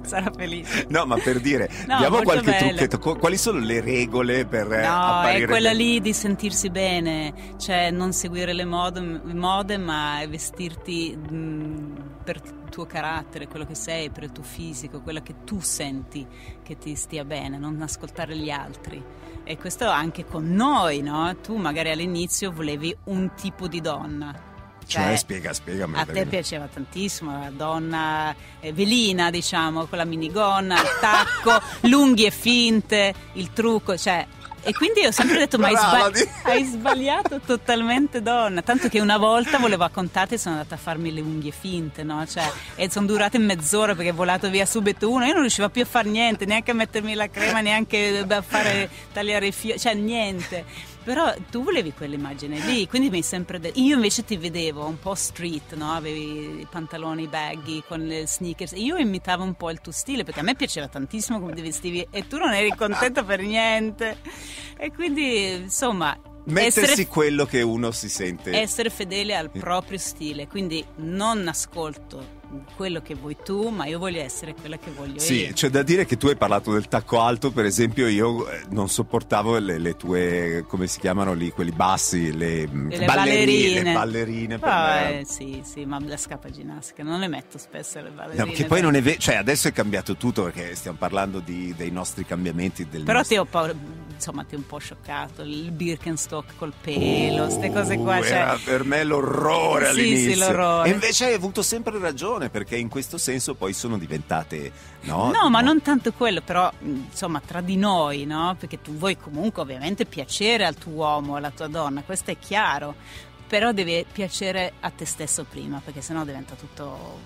sarà felice. No, ma per dire, No, diamo molto qualche bello. trucchetto. Quali sono le regole per No, apparire è quella bene? lì di sentirsi bene, cioè non seguire le mode, ma vestirti per il tuo carattere, quello che sei, per il tuo fisico, quello che tu senti che ti stia bene, non ascoltare gli altri. E questo anche con noi, no? Tu magari all'inizio volevi un tipo di donna. Cioè, spiegamelo. A te piaceva tantissimo la donna velina, diciamo, con la minigonna, il tacco, l'unghie finte, il trucco, cioè. E quindi io ho sempre detto, ma hai sbagliato totalmente, donna. Tanto che una volta volevo raccontarti, sono andata a farmi le unghie finte, no? Cioè, e sono durate mezz'ora perché è volato via subito uno. Io non riuscivo più a fare niente, neanche a mettermi la crema, neanche a tagliare i fiori, cioè niente. Però tu volevi quell'immagine lì, quindi mi hai sempre detto. Io invece ti vedevo un po' street, no? Avevi i pantaloni baggy con le sneakers. Io imitavo un po' il tuo stile perché a me piaceva tantissimo come ti vestivi e tu non eri contenta per niente. E quindi, insomma, mettersi quello che uno si sente. Essere fedele al proprio stile, quindi non ascolto quello che vuoi tu, ma io voglio essere quella che voglio io. Sì, c'è da dire che tu hai parlato del tacco alto, per esempio. Io non sopportavo le tue, come si chiamano lì, quelli bassi, le ballerine. Le ballerine per me. Sì, ma la scappa ginnastica non le metto spesso le ballerine. No, che poi non è vero, cioè adesso è cambiato tutto perché stiamo parlando dei nostri cambiamenti. Però ti ho insomma, ti ho un po' scioccato il Birkenstock col pelo, queste cose qua. Era per me l'orrore all'inizio. Sì, l'orrore. E invece hai avuto sempre ragione, perché in questo senso poi sono diventate, no? No, ma non tanto quello, però insomma tra di noi, no? Perché tu vuoi comunque ovviamente piacere al tuo uomo, alla tua donna, questo è chiaro, però deve piacere a te stesso prima, perché sennò diventa tutto,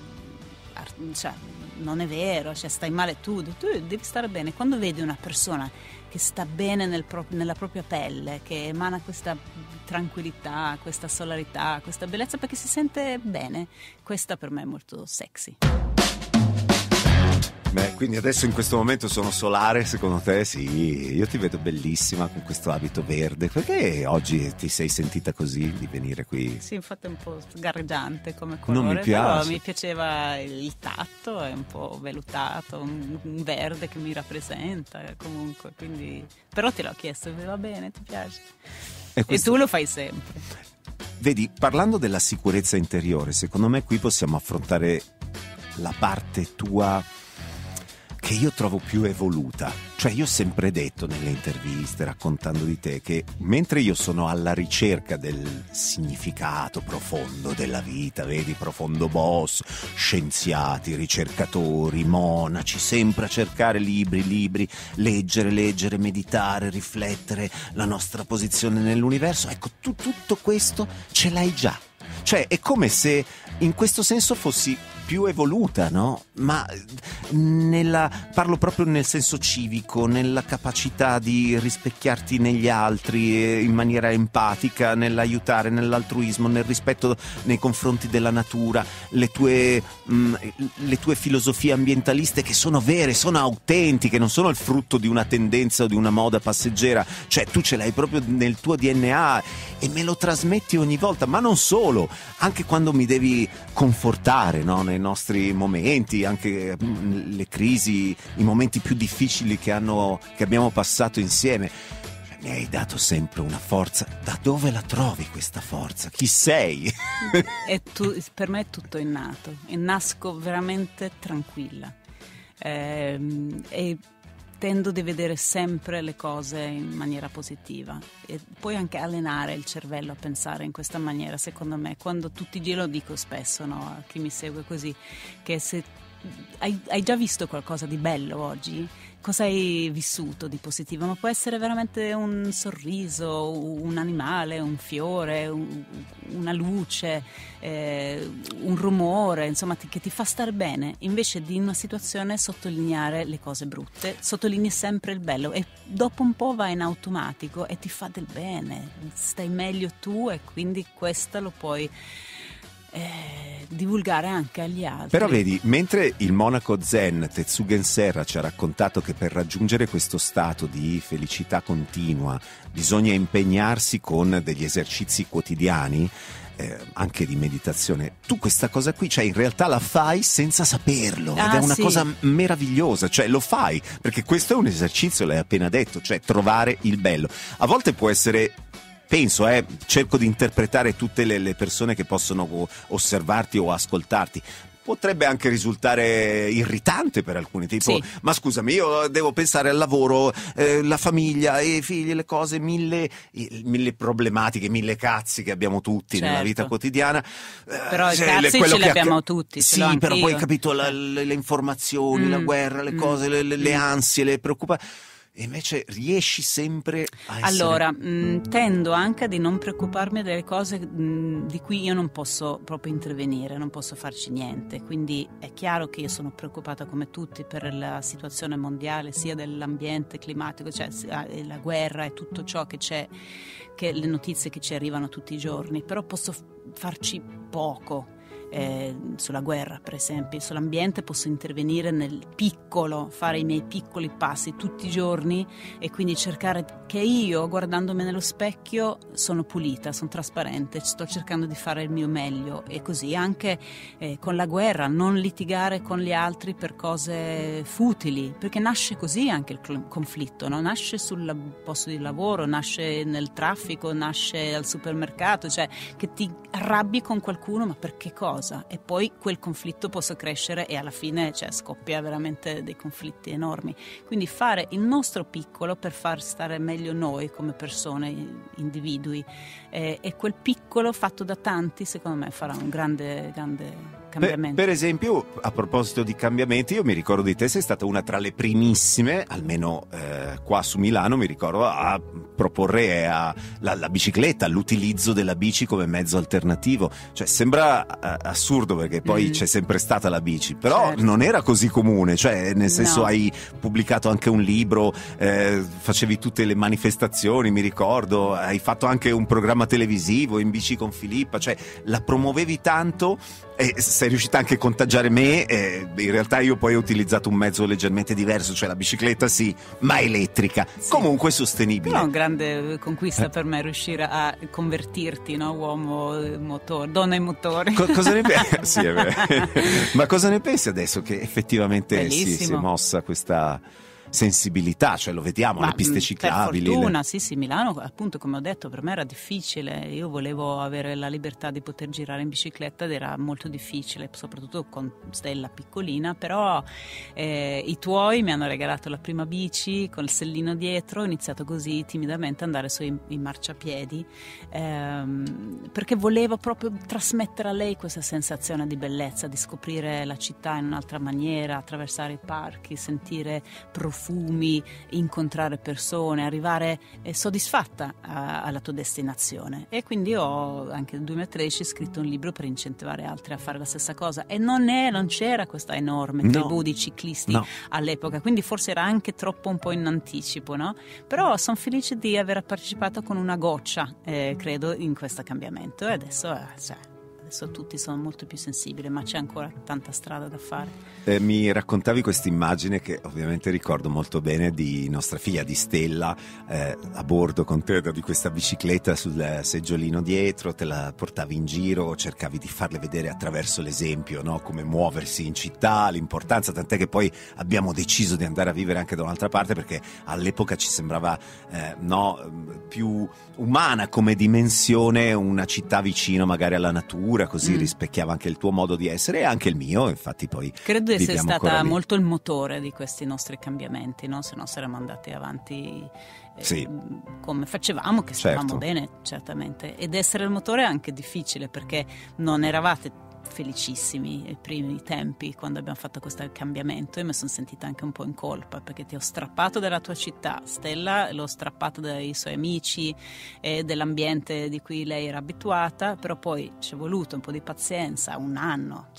cioè non è vero, cioè stai male tu devi stare bene. Quando vedi una persona che sta bene nella propria pelle, che emana questa tranquillità, questa solarità, questa bellezza perché si sente bene, questa per me è molto sexy. Beh, quindi adesso in questo momento sono solare, secondo te? Sì, io ti vedo bellissima con questo abito verde. Perché oggi ti sei sentita così di venire qui? Sì, infatti è un po' sgarreggiante come colore, non mi piace. Però mi piaceva il tatto, è un po' vellutato, un verde che mi rappresenta comunque, quindi. Però te l'ho chiesto, va bene, ti piace? E tu lo fai sempre. Vedi, parlando della sicurezza interiore, secondo me qui possiamo affrontare la parte tua che io trovo più evoluta. Cioè io ho sempre detto nelle interviste, raccontando di te, che mentre io sono alla ricerca del significato profondo della vita, vedi, profondo boss, scienziati, ricercatori, monaci, sempre a cercare libri, leggere, meditare, riflettere la nostra posizione nell'universo, ecco, tu tutto questo ce l'hai già. Cioè è come se in questo senso fossi più evoluta, no? Ma parlo proprio nel senso civico, nella capacità di rispecchiarti negli altri in maniera empatica, nell'aiutare, nell'altruismo, nel rispetto nei confronti della natura, le tue filosofie ambientaliste che sono vere, sono autentiche, non sono il frutto di una tendenza o di una moda passeggera, cioè tu ce l'hai proprio nel tuo DNA e me lo trasmetti ogni volta, ma non solo, anche quando mi devi confortare, no? Nei nostri momenti, anche le crisi, i momenti più difficili che abbiamo passato insieme, mi hai dato sempre una forza. Da dove la trovi questa forza? Chi sei? Per me è tutto innato e nasco veramente tranquilla e tendo di vedere sempre le cose in maniera positiva e poi anche allenare il cervello a pensare in questa maniera. Secondo me, quando io lo dico spesso, no, a chi mi segue così, che se hai già visto qualcosa di bello oggi? Cosa hai vissuto di positivo? Ma può essere veramente un sorriso, un animale, un fiore, una luce, un rumore, insomma, che ti fa star bene. Invece di in una situazione sottolineare le cose brutte, sottolinei sempre il bello e dopo un po' va in automatico e ti fa del bene, stai meglio tu e quindi questa lo puoi divulgare anche agli altri. Però vedi, mentre il monaco zen Tetsugen Serra ci ha raccontato che per raggiungere questo stato di felicità continua bisogna impegnarsi con degli esercizi quotidiani, anche di meditazione, tu questa cosa qui, cioè in realtà la fai senza saperlo, ed è una cosa meravigliosa, cioè lo fai perché questo è un esercizio, l'hai appena detto, cioè trovare il bello. A volte può essere, penso, cerco di interpretare tutte le persone che possono osservarti o ascoltarti. Potrebbe anche risultare irritante per alcuni, tipo ma scusami, io devo pensare al lavoro, la famiglia, i figli, le cose, mille problematiche, mille cazzi che abbiamo tutti nella vita quotidiana. Però i cazzi ce li abbiamo tutti. Sì, però poi hai capito le informazioni, la guerra, le cose, le ansie, le preoccupazioni. E invece riesci sempre a essere... Allora, tendo anche di non preoccuparmi delle cose di cui io non posso proprio intervenire, non posso farci niente. Quindi è chiaro che io sono preoccupata come tutti per la situazione mondiale, sia dell'ambiente climatico, cioè la guerra e tutto ciò che c'è, che le notizie che ci arrivano tutti i giorni, però posso farci poco. Sulla guerra, per esempio, sull'ambiente posso intervenire nel piccolo, fare i miei piccoli passi tutti i giorni e quindi cercare che io, guardandomi nello specchio, sono pulita, sono trasparente, sto cercando di fare il mio meglio. E così anche con la guerra, non litigare con gli altri per cose futili, perché nasce così anche il conflitto, no? Nasce sul posto di lavoro, nasce nel traffico, nasce al supermercato, cioè che ti arrabbi con qualcuno, ma per che cosa? E poi quel conflitto possa crescere e alla fine scoppia veramente dei conflitti enormi. Quindi fare il nostro piccolo per far stare meglio noi come persone, individui, e quel piccolo fatto da tanti secondo me farà un grande cambiamento. Per esempio, a proposito di cambiamenti, io mi ricordo di te, sei stata una tra le primissime, almeno qua su Milano, mi ricordo, a proporre la bicicletta, l'utilizzo della bici come mezzo alternativo. Cioè sembra assurdo perché poi c'è sempre stata la bici, però non era così comune, cioè nel senso hai pubblicato anche un libro, facevi tutte le manifestazioni, mi ricordo, hai fatto anche un programma televisivo in bici con Filippa, cioè la promuovevi tanto e sei riuscita anche a contagiare me. In realtà io poi ho utilizzato un mezzo leggermente diverso, cioè la bicicletta sì, ma elettrica, comunque sostenibile. Però è una grande conquista per me riuscire a convertirti, no? Uomo motore, donna e motore. Cosa ne pensi? Sì, è vero. Ma cosa ne pensi adesso che effettivamente si è mossa questa sensibilità, cioè lo vediamo, le piste ciclabili. Per fortuna, sì, Milano, appunto, come ho detto, per me era difficile. Io volevo avere la libertà di poter girare in bicicletta ed era molto difficile, soprattutto con Stella piccolina, però i tuoi mi hanno regalato la prima bici con il sellino dietro, ho iniziato così timidamente ad andare sui marciapiedi, perché volevo proprio trasmettere a lei questa sensazione di bellezza, di scoprire la città in un'altra maniera, attraversare i parchi, sentire profumi, incontrare persone, arrivare soddisfatta alla tua destinazione. E quindi ho anche nel 2013 scritto un libro per incentivare altri a fare la stessa cosa, e non c'era questa enorme tribù di ciclisti all'epoca, quindi forse era anche troppo un po' in anticipo, no? Però sono felice di aver partecipato con una goccia, credo, in questo cambiamento, e adesso tutti sono molto più sensibili, ma c'è ancora tanta strada da fare. Mi raccontavi questa immagine che ovviamente ricordo molto bene, di nostra figlia, di Stella, a bordo con te di questa bicicletta sul seggiolino dietro, te la portavi in giro, cercavi di farle vedere attraverso l'esempio, no? Come muoversi in città, l'importanza, tant'è che poi abbiamo deciso di andare a vivere anche da un'altra parte, perché all'epoca ci sembrava più umana come dimensione una città vicino magari alla natura, così rispecchiava anche il tuo modo di essere e anche il mio, infatti poi credo di essere stata molto il motore di questi nostri cambiamenti, no? Se no saremmo andati avanti come facevamo, che stavamo bene certamente, ed essere il motore è anche difficile perché non eravate felicissimi ai primi tempi quando abbiamo fatto questo cambiamento. Io mi sono sentita anche un po' in colpa perché ti ho strappato dalla tua città, Stella l'ho strappato dai suoi amici e dell'ambiente di cui lei era abituata, però poi ci è voluto un po' di pazienza, un anno,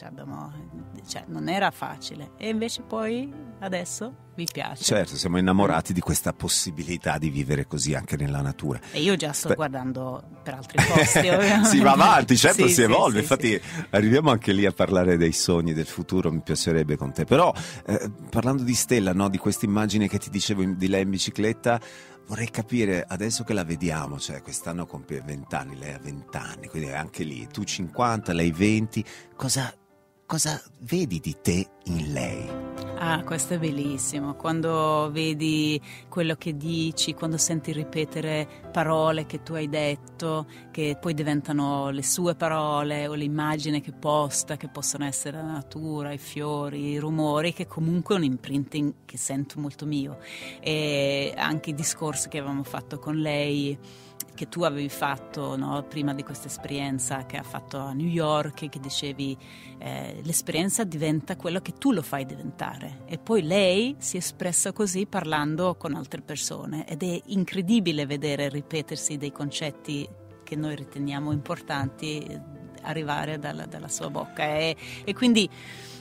non era facile, e invece poi adesso vi piace. Certo, siamo innamorati di questa possibilità di vivere così anche nella natura. E io già sto guardando per altri posti. Si va avanti, certo, si evolve. Sì, infatti arriviamo anche lì a parlare dei sogni del futuro, mi piacerebbe con te. Però parlando di Stella, no, di questa immagine che ti dicevo di lei in bicicletta, vorrei capire, adesso che la vediamo, cioè quest'anno compie 20 anni, lei ha 20 anni, quindi è anche lì, tu 50, lei 20, cosa vedi di te in lei? Ah, questo è bellissimo, quando vedi quello che dici, quando senti ripetere parole che tu hai detto, che poi diventano le sue parole o l'immagine che posta, che possono essere la natura, i fiori, i rumori, che comunque è un imprinting che sento molto mio. E anche i discorsi che avevamo fatto con lei, che tu avevi fatto, no, prima di questa esperienza che ha fatto a New York, che dicevi l'esperienza diventa quello che tu lo fai diventare, e poi lei si è espressa così parlando con altre persone, ed è incredibile vedere ripetersi dei concetti che noi riteniamo importanti arrivare dalla sua bocca, e quindi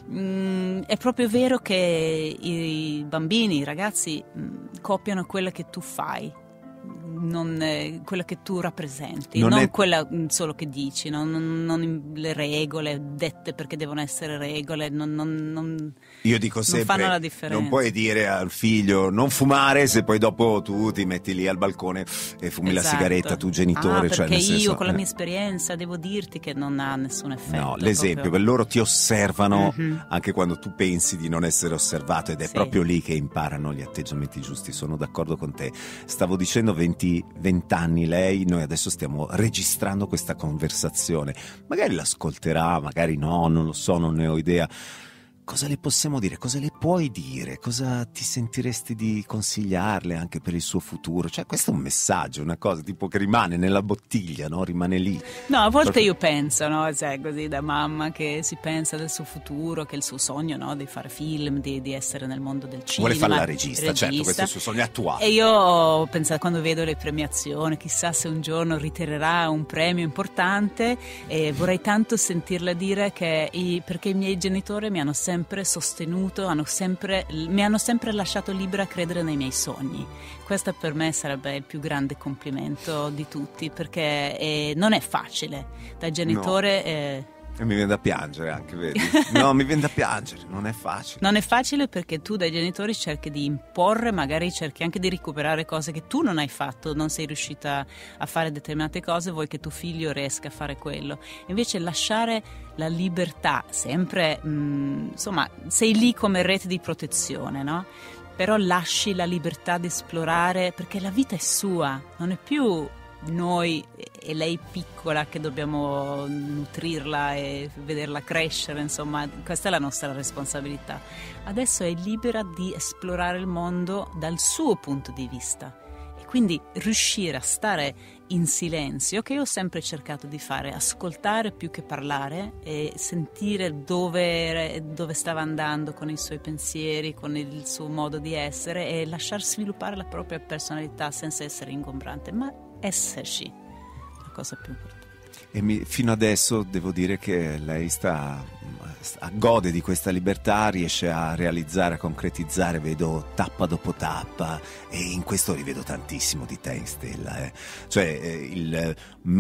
è proprio vero che i bambini, i ragazzi copiano quello che tu fai, non quella che tu rappresenti, non quella solo che dici, non le regole dette perché devono essere regole, io dico sempre, non fanno la differenza. Non puoi dire al figlio non fumare se poi dopo tu ti metti lì al balcone e fumi la sigaretta, tu genitore. Perché cioè nel senso, io con la mia esperienza devo dirti che non ha nessun effetto. No, l'esempio, per loro ti osservano anche quando tu pensi di non essere osservato, ed è proprio lì che imparano gli atteggiamenti giusti. Sono d'accordo con te. Stavo dicendo 20 anni lei, noi adesso stiamo registrando questa conversazione, magari l'ascolterà, magari no, non lo so, non ne ho idea. Cosa le possiamo dire? Cosa le puoi dire? Cosa ti sentiresti di consigliarle anche per il suo futuro? Cioè, questo è un messaggio, una cosa tipo che rimane nella bottiglia, no? Rimane lì. No, a volte io penso, no? Cioè, così da mamma che si pensa del suo futuro, che è il suo sogno, no? Di fare film, di essere nel mondo del cinema. Vuole fare la regista, certo, questo è il suo sogno attuale. E io penso, quando vedo le premiazioni, chissà se un giorno ritirerà un premio importante, e vorrei tanto sentirla dire che perché i miei genitori mi hanno sempre sostenuto, mi hanno sempre lasciato libera a credere nei miei sogni. Questo per me sarebbe il più grande complimento di tutti, perché non è facile da genitore. No. E mi viene da piangere anche, vedi? No, mi viene da piangere, non è facile. Non è facile perché tu dai genitori cerchi di imporre, magari cerchi anche di recuperare cose che tu non hai fatto, non sei riuscita a fare determinate cose, vuoi che tuo figlio riesca a fare quello. Invece lasciare la libertà, sempre, insomma, sei lì come rete di protezione, no? Però lasci la libertà di esplorare, perché la vita è sua, non è più noi e lei piccola che dobbiamo nutrirla e vederla crescere, insomma, questa è la nostra responsabilità. Adesso è libera di esplorare il mondo dal suo punto di vista, e quindi riuscire a stare in silenzio, che io ho sempre cercato di fare, ascoltare più che parlare e sentire dove stava andando con i suoi pensieri, con il suo modo di essere, e lasciar sviluppare la propria personalità senza essere ingombrante, ma esserci, la cosa più importante. E fino adesso devo dire che lei gode di questa libertà, riesce a realizzare, a concretizzare, vedo tappa dopo tappa, e in questo rivedo tantissimo di te in Stella, cioè il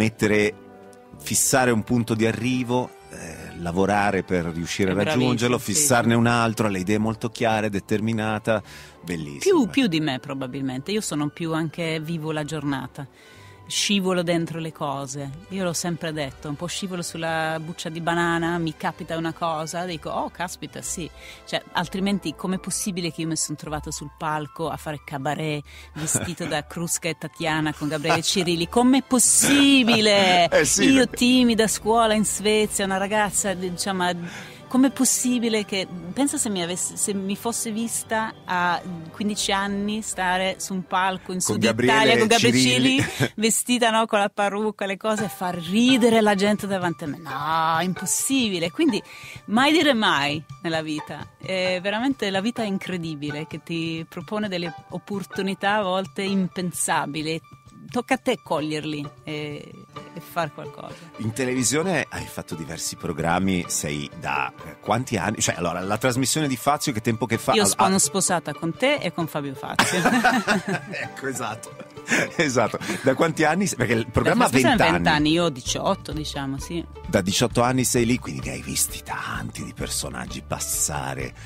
fissare un punto di arrivo, lavorare per riuscire a raggiungerlo, fissarne un altro, ha le idee molto chiare, determinata, bellissimo. Più di me probabilmente, io sono più anche vivo la giornata, scivolo dentro le cose, io l'ho sempre detto, un po' scivolo sulla buccia di banana, mi capita una cosa, dico oh caspita sì, cioè altrimenti com'è possibile che io mi sono trovata sul palco a fare cabaret vestito da Krusca e Tatiana con Gabriele Cirilli, com'è possibile? Sì, io timida a scuola in Svezia, una ragazza, diciamo, com'è possibile che, pensa se mi fosse vista a 15 anni stare su un palco in Sud Italia con Gabriele Cirilli vestita, no, con la parrucca, le cose, e far ridere la gente davanti a me, no, impossibile. Quindi mai dire mai nella vita, veramente la vita è incredibile, che ti propone delle opportunità a volte impensabili, tocca a te coglierli e fare qualcosa. In televisione hai fatto diversi programmi, sei da quanti anni? Cioè, allora, la trasmissione di Fazio che tempo che fa? Io sono sposata con te e con Fabio Fazio. Ecco, esatto. Da quanti anni? Perché il programma ha 20 anni. 20 anni, io ho 18, diciamo, sì. Da 18 anni sei lì, quindi ne hai visti tanti di personaggi passare.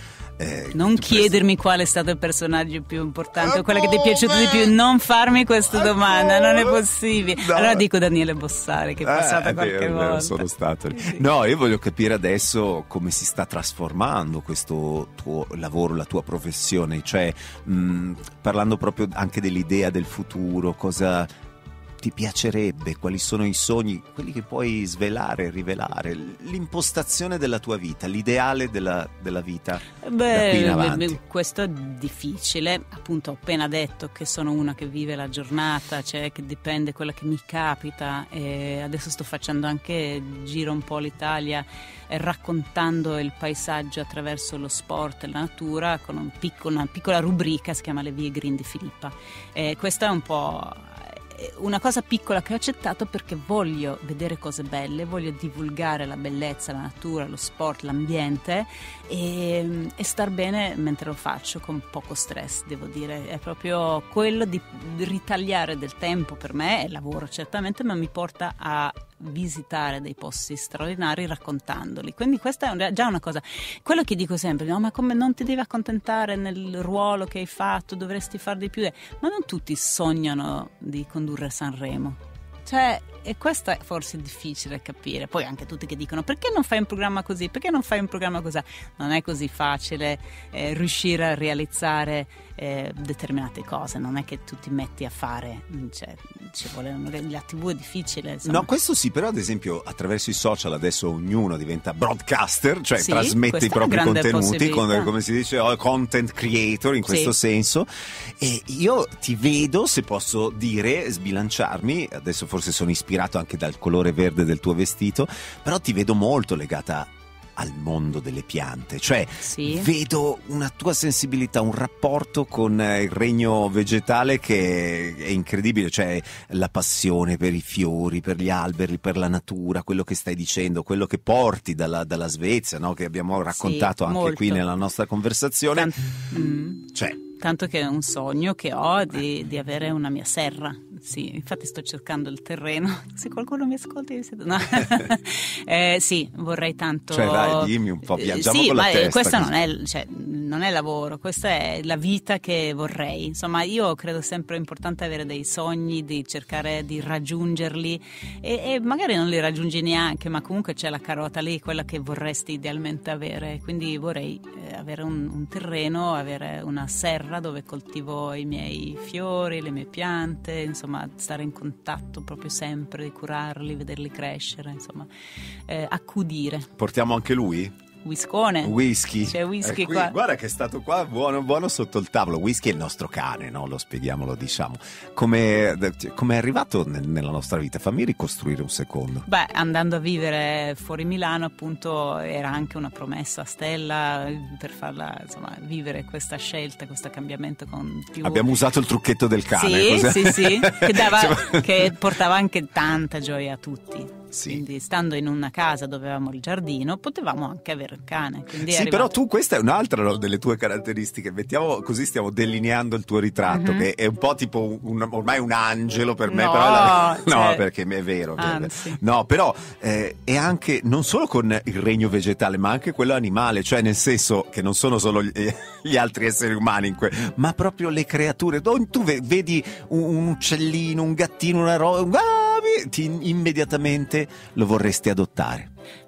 Non chiedermi qual è stato il personaggio più importante o quello che ti è piaciuto di più, non farmi questa domanda, non è possibile. No. Allora dico Daniele Bossari, che è passato qualche volta. Sono stato lì. Sì. No, io voglio capire adesso come si sta trasformando questo tuo lavoro, la tua professione, cioè parlando proprio anche dell'idea del futuro, cosa ti piacerebbe, quali sono i sogni, quelli che puoi svelare, rivelare, l'impostazione della tua vita, l'ideale della vita da qui in avanti. Questo è difficile, appunto ho appena detto che sono una che vive la giornata, cioè che dipende quello che mi capita, e adesso sto facendo anche giro un po' l'Italia raccontando il paesaggio attraverso lo sport e la natura con una piccola rubrica, si chiama Le vie green di Filippa. Questa è un po' una cosa piccola che ho accettato perché voglio vedere cose belle, voglio divulgare la bellezza, la natura, lo sport, l'ambiente e star bene mentre lo faccio con poco stress, devo dire. È proprio quello di ritagliare del tempo, per me è lavoro certamente, ma mi porta a visitare dei posti straordinari raccontandoli, quindi questa è già una cosa. Quello che dico sempre, no, ma come non ti devi accontentare nel ruolo che hai fatto, dovresti far di più, ma non tutti sognano di condurre Sanremo, cioè, e questo è forse difficile capire. Poi anche tutti che dicono perché non fai un programma così, perché non fai un programma così, non è così facile riuscire a realizzare determinate cose, non è che tu ti metti a fare, cioè, ci vuole la TV è difficile, insomma. No, questo sì, però ad esempio attraverso i social adesso ognuno diventa broadcaster, cioè sì, trasmette i propri contenuti, come si dice, content creator in questo senso, e io ti vedo, se posso dire, sbilanciarmi, adesso forse sono ispirato anche dal colore verde del tuo vestito, però ti vedo molto legata al mondo delle piante, cioè vedo una tua sensibilità, un rapporto con il regno vegetale che è incredibile, cioè la passione per i fiori, per gli alberi, per la natura, quello che stai dicendo, quello che porti dalla Svezia, no? Che abbiamo raccontato anche molto qui nella nostra conversazione. Tanto che è un sogno che ho di avere una mia serra. Sì, infatti sto cercando il terreno. Se qualcuno mi ascolta, no. Sì, vorrei tanto. Cioè, dai, dimmi un po', viaggiamo con la testa. Questo non è lavoro, questa è la vita che vorrei. Insomma, io credo sempre importante avere dei sogni, di cercare di raggiungerli e magari non li raggiungi neanche, ma comunque c'è la carota lì, quella che vorresti idealmente avere. Quindi vorrei avere un terreno, avere una serra dove coltivo i miei fiori, le mie piante, insomma stare in contatto proprio sempre, curarli, vederli crescere, insomma accudire. Portiamo anche lui? Whisky. C'è whisky qui, qua. Guarda che è stato qua buono sotto il tavolo. Whisky è il nostro cane, no? Lo spieghiamo, lo diciamo. Come è arrivato nella nostra vita? Fammi ricostruire un secondo. Beh, andando a vivere fuori Milano, appunto, era anche una promessa a Stella per farla, insomma, vivere questa scelta, questo cambiamento con più. Abbiamo usato il trucchetto del cane. Sì, che portava anche tanta gioia a tutti. Sì. Quindi stando in una casa dove avevamo il giardino potevamo anche avere il cane. Sì, però tu, questa è un'altra delle tue caratteristiche. Mettiamo così, stiamo delineando il tuo ritratto, che è un po' tipo ormai un angelo per me, però no, perché è vero. No, però è anche non solo con il regno vegetale, ma anche quello animale, cioè nel senso che non sono solo gli altri esseri umani, ma proprio le creature. Tu vedi un uccellino, un gattino, una roba, immediatamente lo vorresti adottare.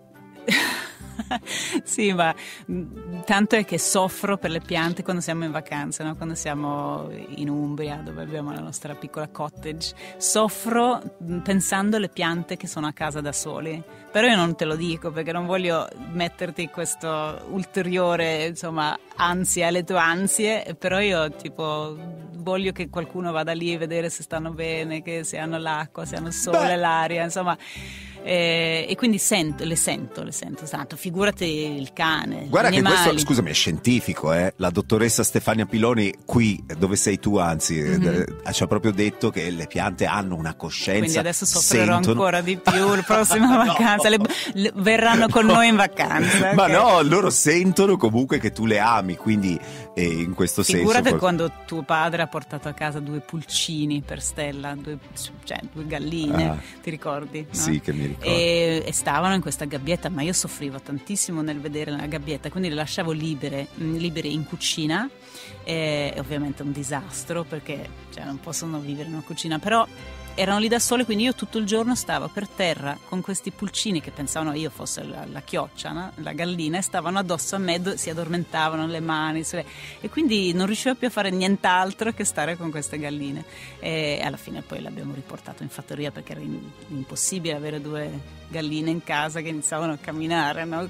Sì, ma tanto è che soffro per le piante quando siamo in vacanza, no? Quando siamo in Umbria, dove abbiamo la nostra piccola cottage, soffro pensando alle piante che sono a casa da soli. Però io non te lo dico perché non voglio metterti questo ulteriore, insomma, ansia alle tue ansie, però io tipo voglio che qualcuno vada lì a vedere se stanno bene, che se hanno l'acqua, se hanno il sole, l'aria, insomma. E quindi le sento tanto, figurati il cane. Guarda che questo, scusami, è scientifico, la dottoressa Stefania Piloni qui dove sei tu, anzi ci ha proprio detto che le piante hanno una coscienza, quindi adesso soffrirò ancora di più la prossima vacanza. Verranno con noi in vacanza, ma no, loro sentono comunque che tu le ami, quindi in questo figurate senso quando tuo padre ha portato a casa 2 pulcini per Stella, 2 galline, ti ricordi? No? Sì, che mi ricordo. e stavano in questa gabbietta, ma io soffrivo tantissimo nel vedere la gabbietta, quindi le lasciavo libere in cucina. Ovviamente un disastro, perché non possono vivere in una cucina, però erano lì da sole, quindi io tutto il giorno stavo per terra con questi pulcini che pensavano io fosse la chioccia, no? La gallina, e stavano addosso a me, si addormentavano le mani, e quindi non riuscivo più a fare nient'altro che stare con queste galline, e alla fine poi l'abbiamo riportato in fattoria, perché era impossibile avere 2 galline in casa che iniziavano a camminare, no?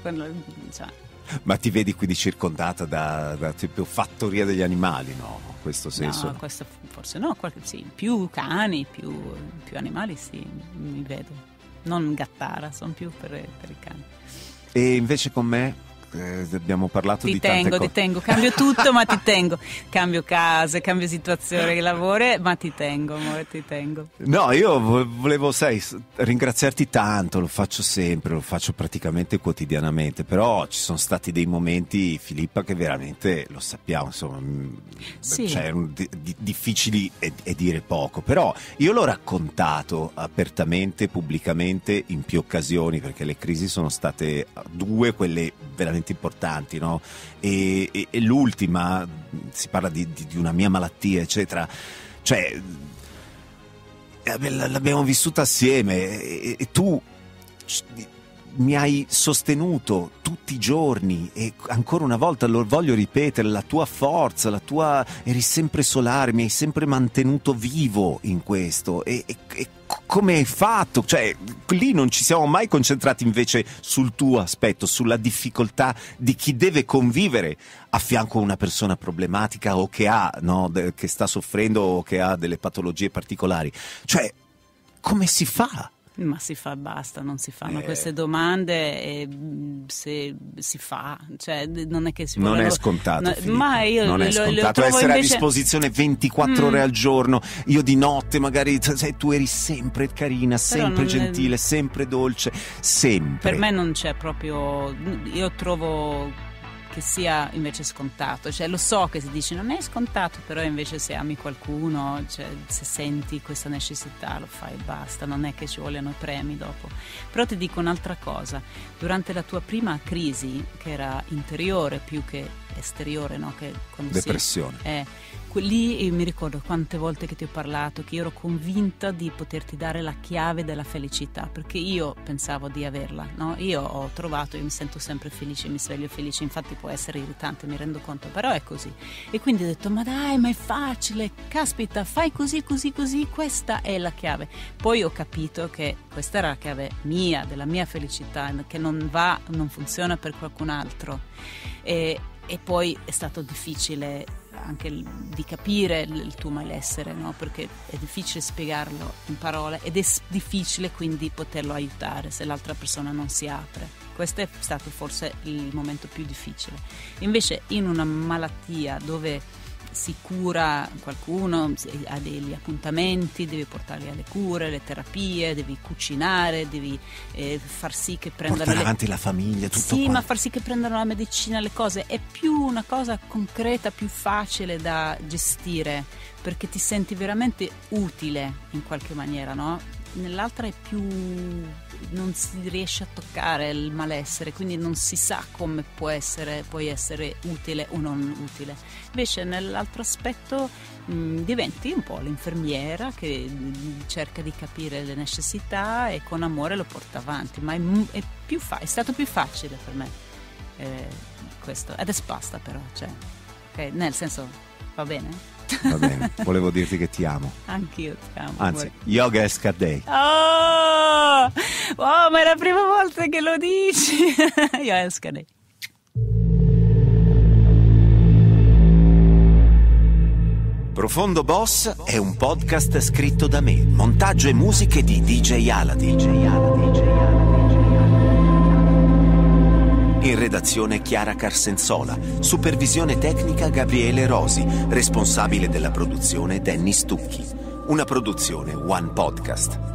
Ma ti vedi quindi circondata da tipo fattoria degli animali, no? In questo senso? No, questo forse no, sì, più cani, più animali, sì, mi vedo. Non gattara, sono più per i cani. E invece con me abbiamo parlato di tante cose. Ti tengo, cambio tutto, ma ti tengo. Cambio case, cambio situazione di lavoro, ma ti tengo, amore, ti tengo. No, io volevo, ringraziarti tanto, lo faccio sempre, lo faccio praticamente quotidianamente, però ci sono stati dei momenti, Filippa, che veramente, lo sappiamo, insomma, sì, difficili e dire poco, però io l'ho raccontato apertamente, pubblicamente, in più occasioni, perché le crisi sono state 2, quelle veramente importanti, no? E l'ultima, si parla di una mia malattia, eccetera, cioè l'abbiamo vissuta assieme, e tu mi hai sostenuto tutti i giorni, e ancora una volta lo voglio ripetere, la tua forza, eri sempre solare, mi hai sempre mantenuto vivo in questo, e come hai fatto? Cioè, lì non ci siamo mai concentrati invece sul tuo aspetto, sulla difficoltà di chi deve convivere a fianco a una persona problematica, o che che sta soffrendo, o che ha delle patologie particolari. Cioè, come si fa? Ma si fa e basta, non si fanno queste domande, e se si fa, cioè non è che si non è scontato, ma io non è scontato essere a disposizione 24 ore al giorno. Io di notte magari, tu eri sempre carina, sempre gentile, sempre dolce, sempre. Per me non c'è proprio, io trovo che sia invece scontato, cioè lo so che si dice non è scontato, però invece se ami qualcuno, cioè se senti questa necessità lo fai e basta, non è che ci vogliono premi dopo. Però ti dico un'altra cosa, durante la tua prima crisi, che era interiore più che esteriore, no? Che depressione, lì mi ricordo quante volte che ti ho parlato, che io ero convinta di poterti dare la chiave della felicità, perché io pensavo di averla, no? Io mi sento sempre felice, mi sveglio felice, infatti può essere irritante, mi rendo conto, però è così. E quindi ho detto, ma dai, ma è facile, caspita, fai così, questa è la chiave. Poi ho capito che questa era la chiave mia, della mia felicità, che non funziona per qualcun altro. E poi è stato difficile anche di capire il tuo malessere, no? Perché è difficile spiegarlo in parole, ed è difficile quindi poterlo aiutare se l'altra persona non si apre. Questo è stato forse il momento più difficile. Invece in una malattia dove si cura qualcuno, ha degli appuntamenti, devi portarli alle cure, alle terapie, devi cucinare, devi far sì che prendano portare avanti la famiglia, tutto ma far sì che prendano la medicina, le cose è più una cosa concreta, più facile da gestire, perché ti senti veramente utile in qualche maniera, no? Nell'altra è più, non si riesce a toccare il malessere, quindi non si sa come puoi essere utile o non utile. Invece nell'altro aspetto diventi un po' l'infermiera che cerca di capire le necessità e con amore lo porta avanti, ma è stato più facile per me questo. Adesso basta, però, cioè, okay? Nel senso, va bene? Va bene, volevo dirti che ti amo. Anch'io ti amo. Anzi, Yoga Escadei. Oh, ma è la prima volta che lo dici. Yoga Escadei. Profondo Boss è un podcast scritto da me, montaggio e musiche di DJ Aladi. In redazione Chiara Carsensola, supervisione tecnica Gabriele Rosi, responsabile della produzione Danny Stucchi. Una produzione One Podcast.